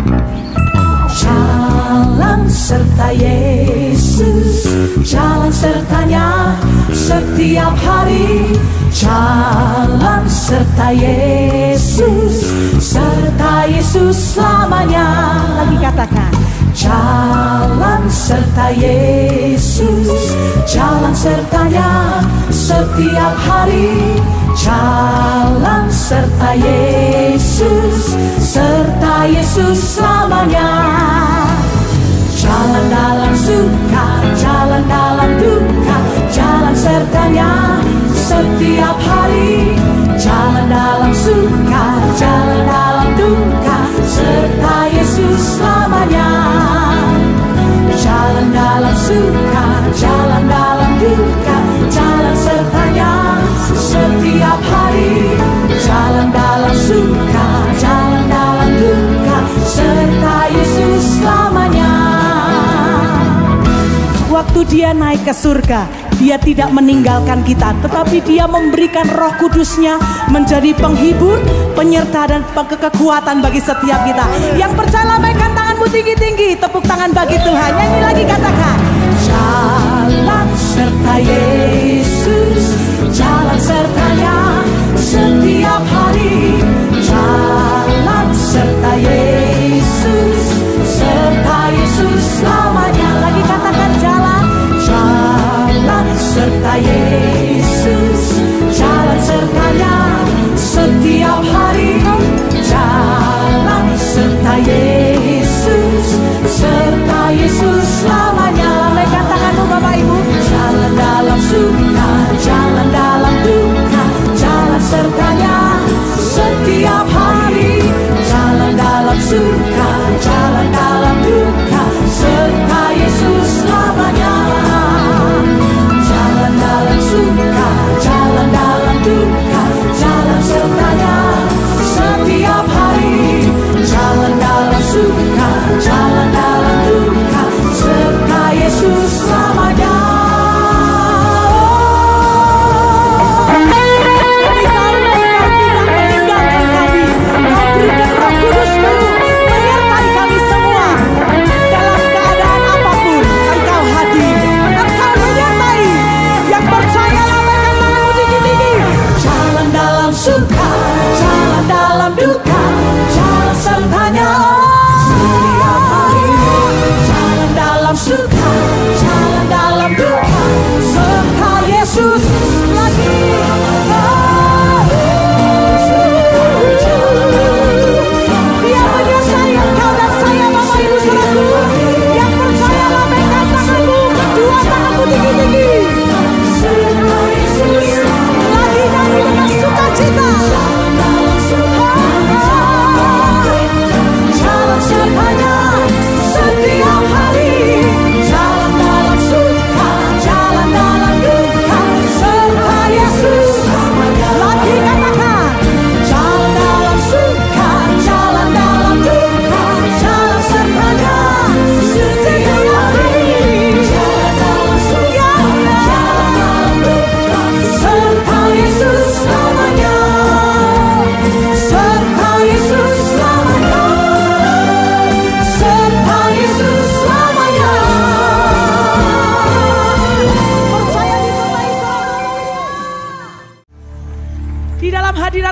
Jalan serta Yesus, jalan sertanya setiap hari. Jalan serta Yesus, serta Yesus selamanya. Lagi katakan. Jalan serta Yesus, jalan sertanya setiap hari. Jalan serta Yesus, serta Yesus selamanya. Jalan dalam suka, jalan dalam duka, jalan sertanya setiap hari. Jalan dalam suka, jalan dalam duka, serta Yesus selamanya. Jalan dalam suka, jalan dalam duka, jalan sertanya setiap hari. Jalan dalam suka, jalan dalam duka, serta Yesus selamanya. Waktu dia naik ke surga, dia tidak meninggalkan kita, tetapi dia memberikan Roh Kudusnya menjadi penghibur, penyerta dan kekuatan bagi setiap kita. Yang percaya lambaikan tanganmu tinggi-tinggi, tepuk tangan bagi Tuhan. Nyanyi lagi katakan. Jalan serta Yesus, jalan sertanya setiap hari. Jalan serta Yesus, serta Yesus selamanya. Lagi katakan jalan. Jalan serta Yesus, jalan sertanya setiap hari. Jalan serta Yesus, serta Yesus selamanya. Lambaikan tanganmu Bapak Ibu. Jalan dalam suka, jalan dalam duka,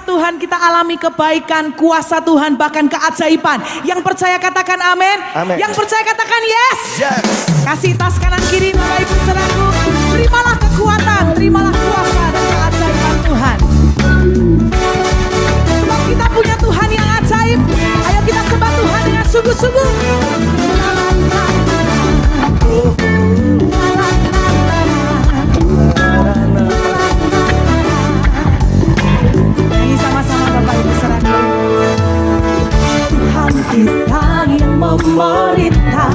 Tuhan kita alami kebaikan, kuasa Tuhan, bahkan keajaiban. Yang percaya katakan amin. Amin. Yang percaya katakan yes. Yes. Kasih tas kanan kiri Bapak Ibu saudaraku. Terimalah kekuatan, terimalah kuasa dan keajaiban Tuhan. Sebab kita punya Tuhan yang ajaib. Ayo kita sembah Tuhan dengan sungguh-sungguh. Nyanyi sama-sama Bapak Ibu saudaraku. Tuhan kita yang memerintah,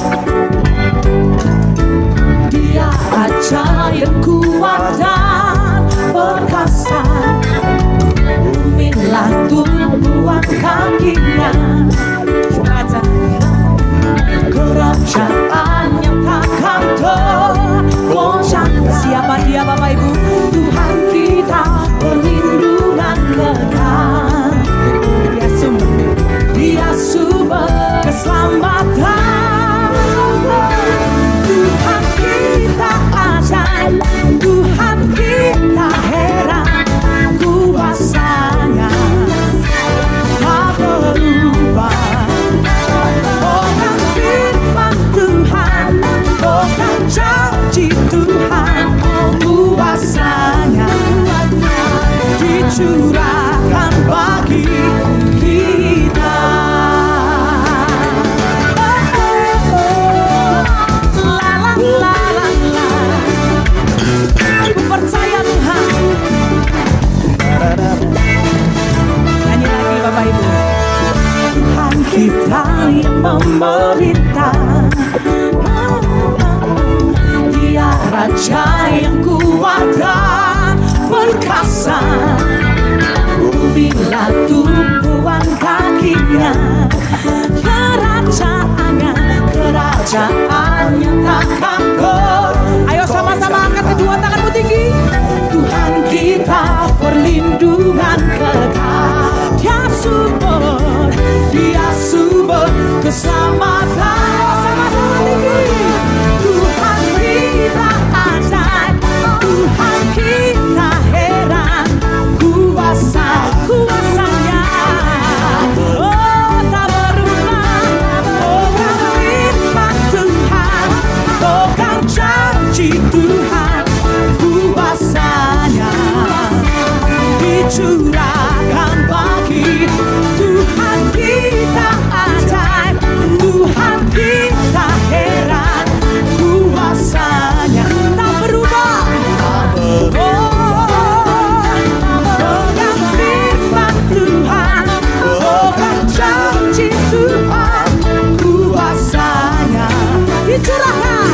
Dia Raja yang kuat dan perkasa. Bumilah tumpuan kakinya, kerajaan yang takkan tergoncang. Siapa dia Bapak Ibu? Tuhan kita perlindungan kekal. Dia sumber keselamatan. Tuhan kita ajaib, Tuhan kita heran, kuasanya tak berubah. Bukan firman Tuhan, bukan janji Tuhan, kuasanya dicurahkan bagi kita. Aku percaya Tuhan. Nyanyi lagi Bapak Ibu. Tuhan kita yang memerintah, Dia Raja yang kuat dan perkasa. Bumilah tumpuan kakinya, kerajaannya, kerajaannya takkan Ayo sama-sama angkat kedua tanganmu tinggi. Tuhan kita perlindungan kekal. Dia sumber keselamatan. Sama-sama tinggi. Tuhan kita ajaib, Tuhan kita heran, kuasanya oh tak berubah. Bukan firman Tuhan, bukan janji Tuhan, kuasanya dicurahkan bagi Tuhan kita ajaib, Tuhan kita heran, kuasanya tak berubah. Bukan firman Tuhan, bukan janji Tuhan, kuasanya dicurahkan.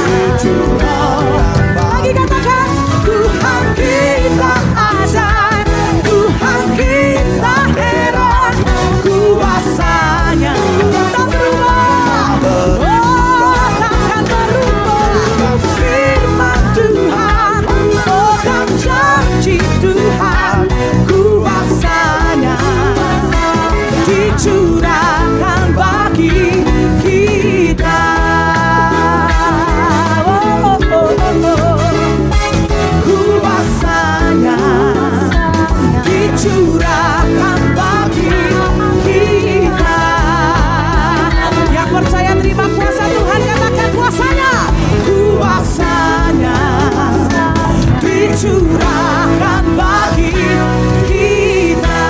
Lagi katakan, Tuhan kita ajaib, Tuhan kita heran, kuasanya tak berubah. Oh, takkan berubah. Firman Tuhan, bukan janji Tuhan, kuasanya dicurahkan bagi kita. Kuasanya dicurahkan bagi kita. Yang percaya terima kuasa Tuhan katakan kuasanya. Kuasanya dicurahkan bagi kita.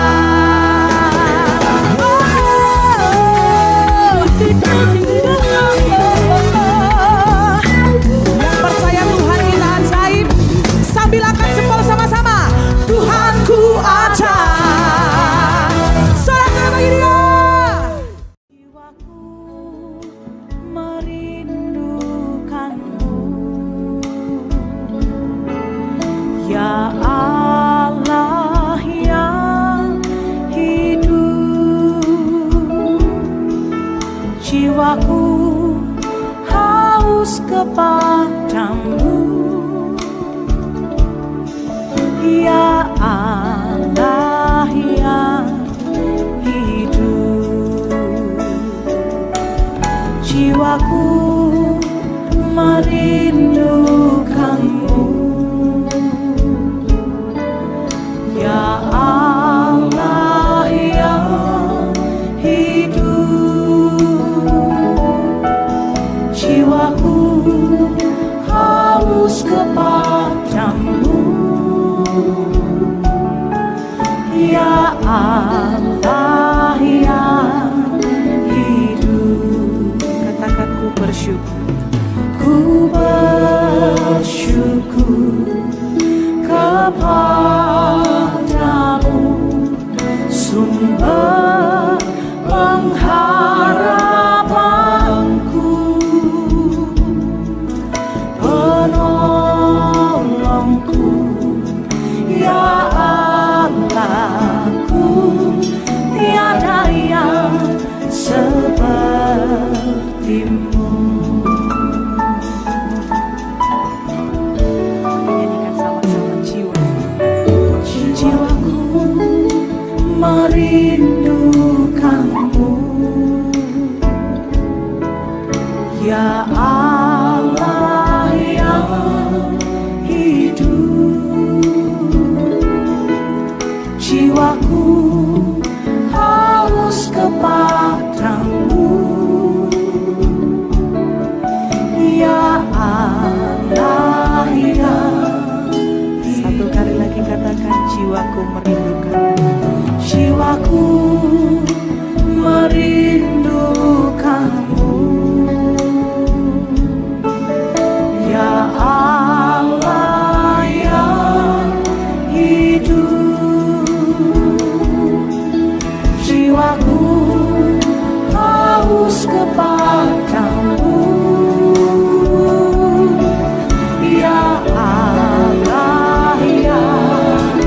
Yang percaya Tuhan kita ajaib. Sambil angkat jempol sama-sama. Tuhanku ajaib. Salam bagi dia. Jiwaku merindukanmu, ya Allah yang hidup. Jiwaku haus kepadamu, ya Allah yang hidup. Jiwaku merindukanmu, ya Allah jiwaku haus kepadamu, ya Allah yang hidup. Katakan ku bersyukur, ku bersyukur kepadamu, sumber pengharapanku, penolongku, ya Allahku, tiada yang sepertimu. Nyanyikan sama-sama jiwaku merindukanmu, ya Allah yang hidup. Jiwaku haus kepadamu, ya Allah yang hidup. Satu kali lagi katakan, jiwaku merindukanmu. Jiwaku merindukanmu, ya Allah yang hidup. Jiwaku haus kepadamu, ya Allah yang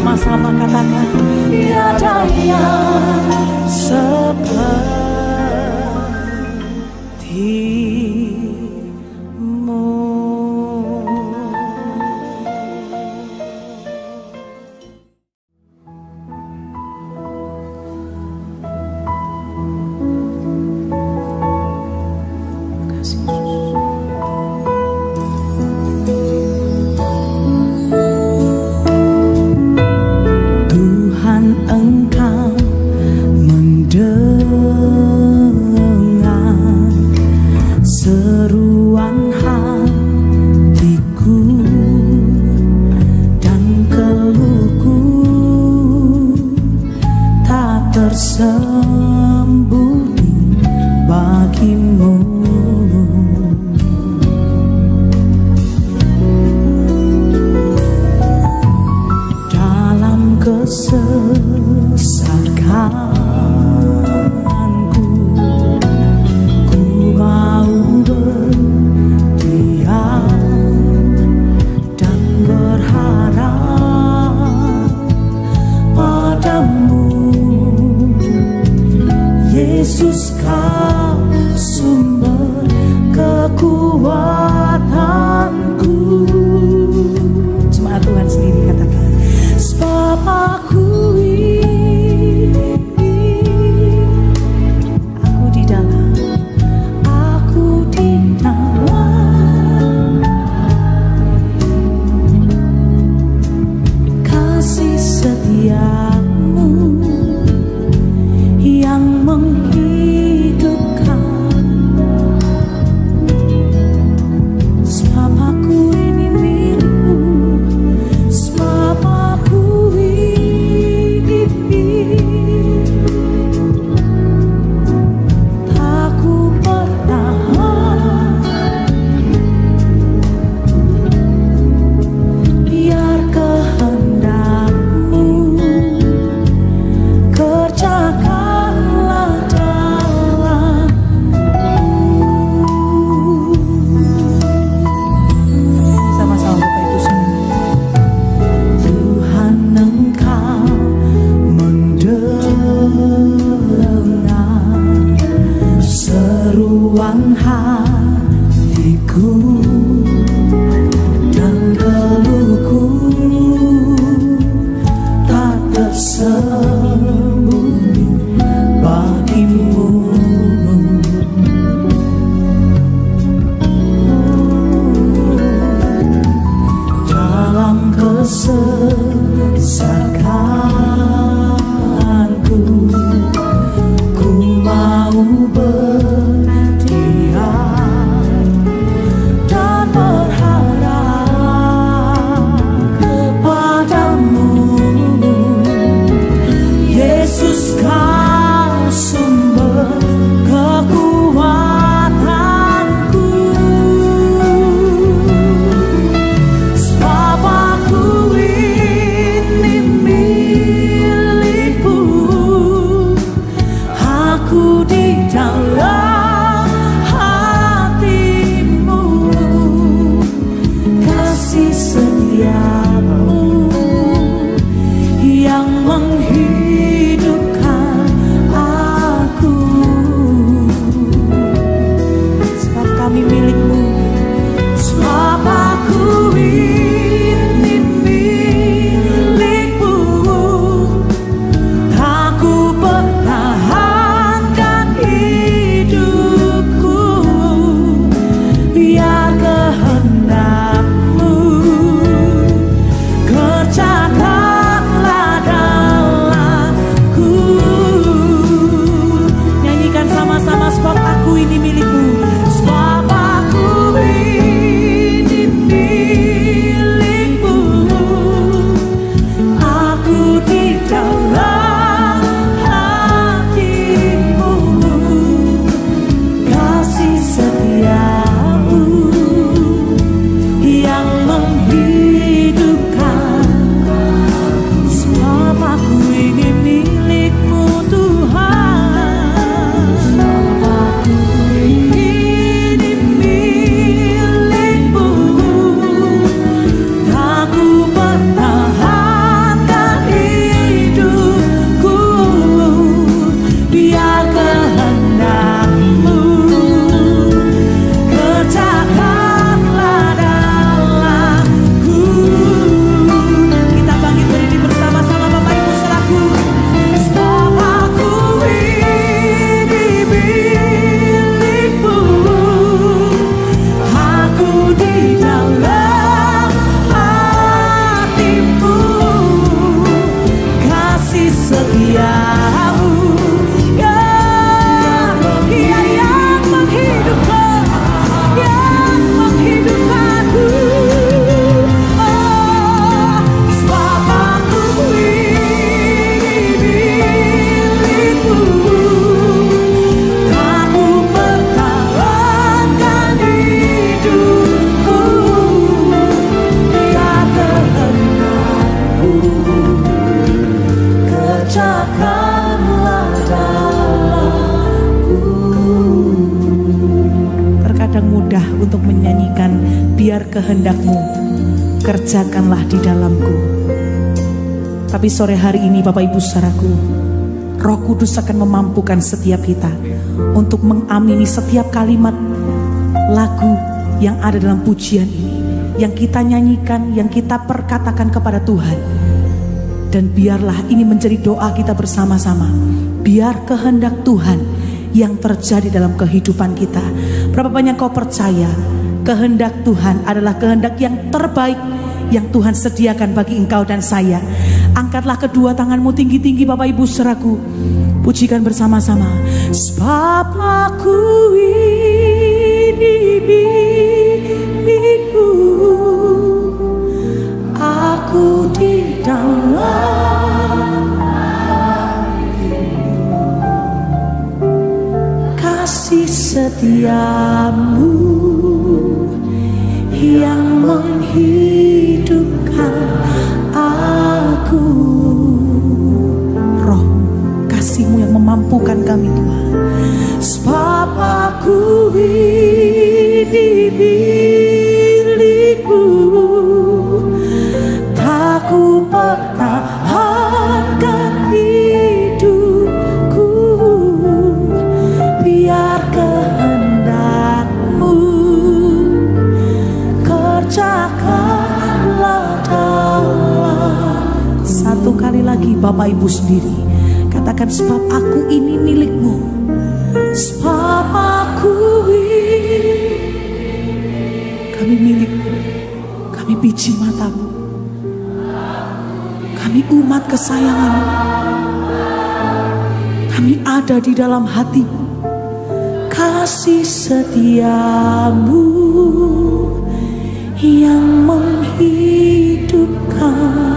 Sama-sama katakan, tiada yang sepertimu. Tuhan, Engkau kehendak-Mu kerjakanlah di dalamku. Tapi sore hari ini Bapak Ibu saudaraku, Roh Kudus akan memampukan setiap kita untuk mengamini setiap kalimat lagu yang ada dalam pujian ini, yang kita nyanyikan, yang kita perkatakan kepada Tuhan. Dan biarlah ini menjadi doa kita bersama-sama. Biar kehendak Tuhan yang terjadi dalam kehidupan kita. Berapa banyak kau percaya kehendak Tuhan adalah kehendak yang terbaik yang Tuhan sediakan bagi engkau dan saya. Angkatlah kedua tanganmu tinggi-tinggi Bapak Ibu saudaraku. Pujikan bersama-sama. Sebab aku ini milikmu, aku di dalam kasih setiamu yang menghidupkan aku. Roh kasih-Mu yang memampukan kami Tuhan. Sebab aku ini milikmu, tak ku pertahankan hidupku, biar kehendak-Mu kerjakanlah dalam. Satu kali lagi Bapak Ibu sendiri katakan, sebab aku ini milik-Mu, sebab aku ini, kami milik-Mu, kami biji mata-Mu, kami umat kesayangan-Mu, kami ada di dalam hati-Mu. Kasih setiamu yang menghidupkan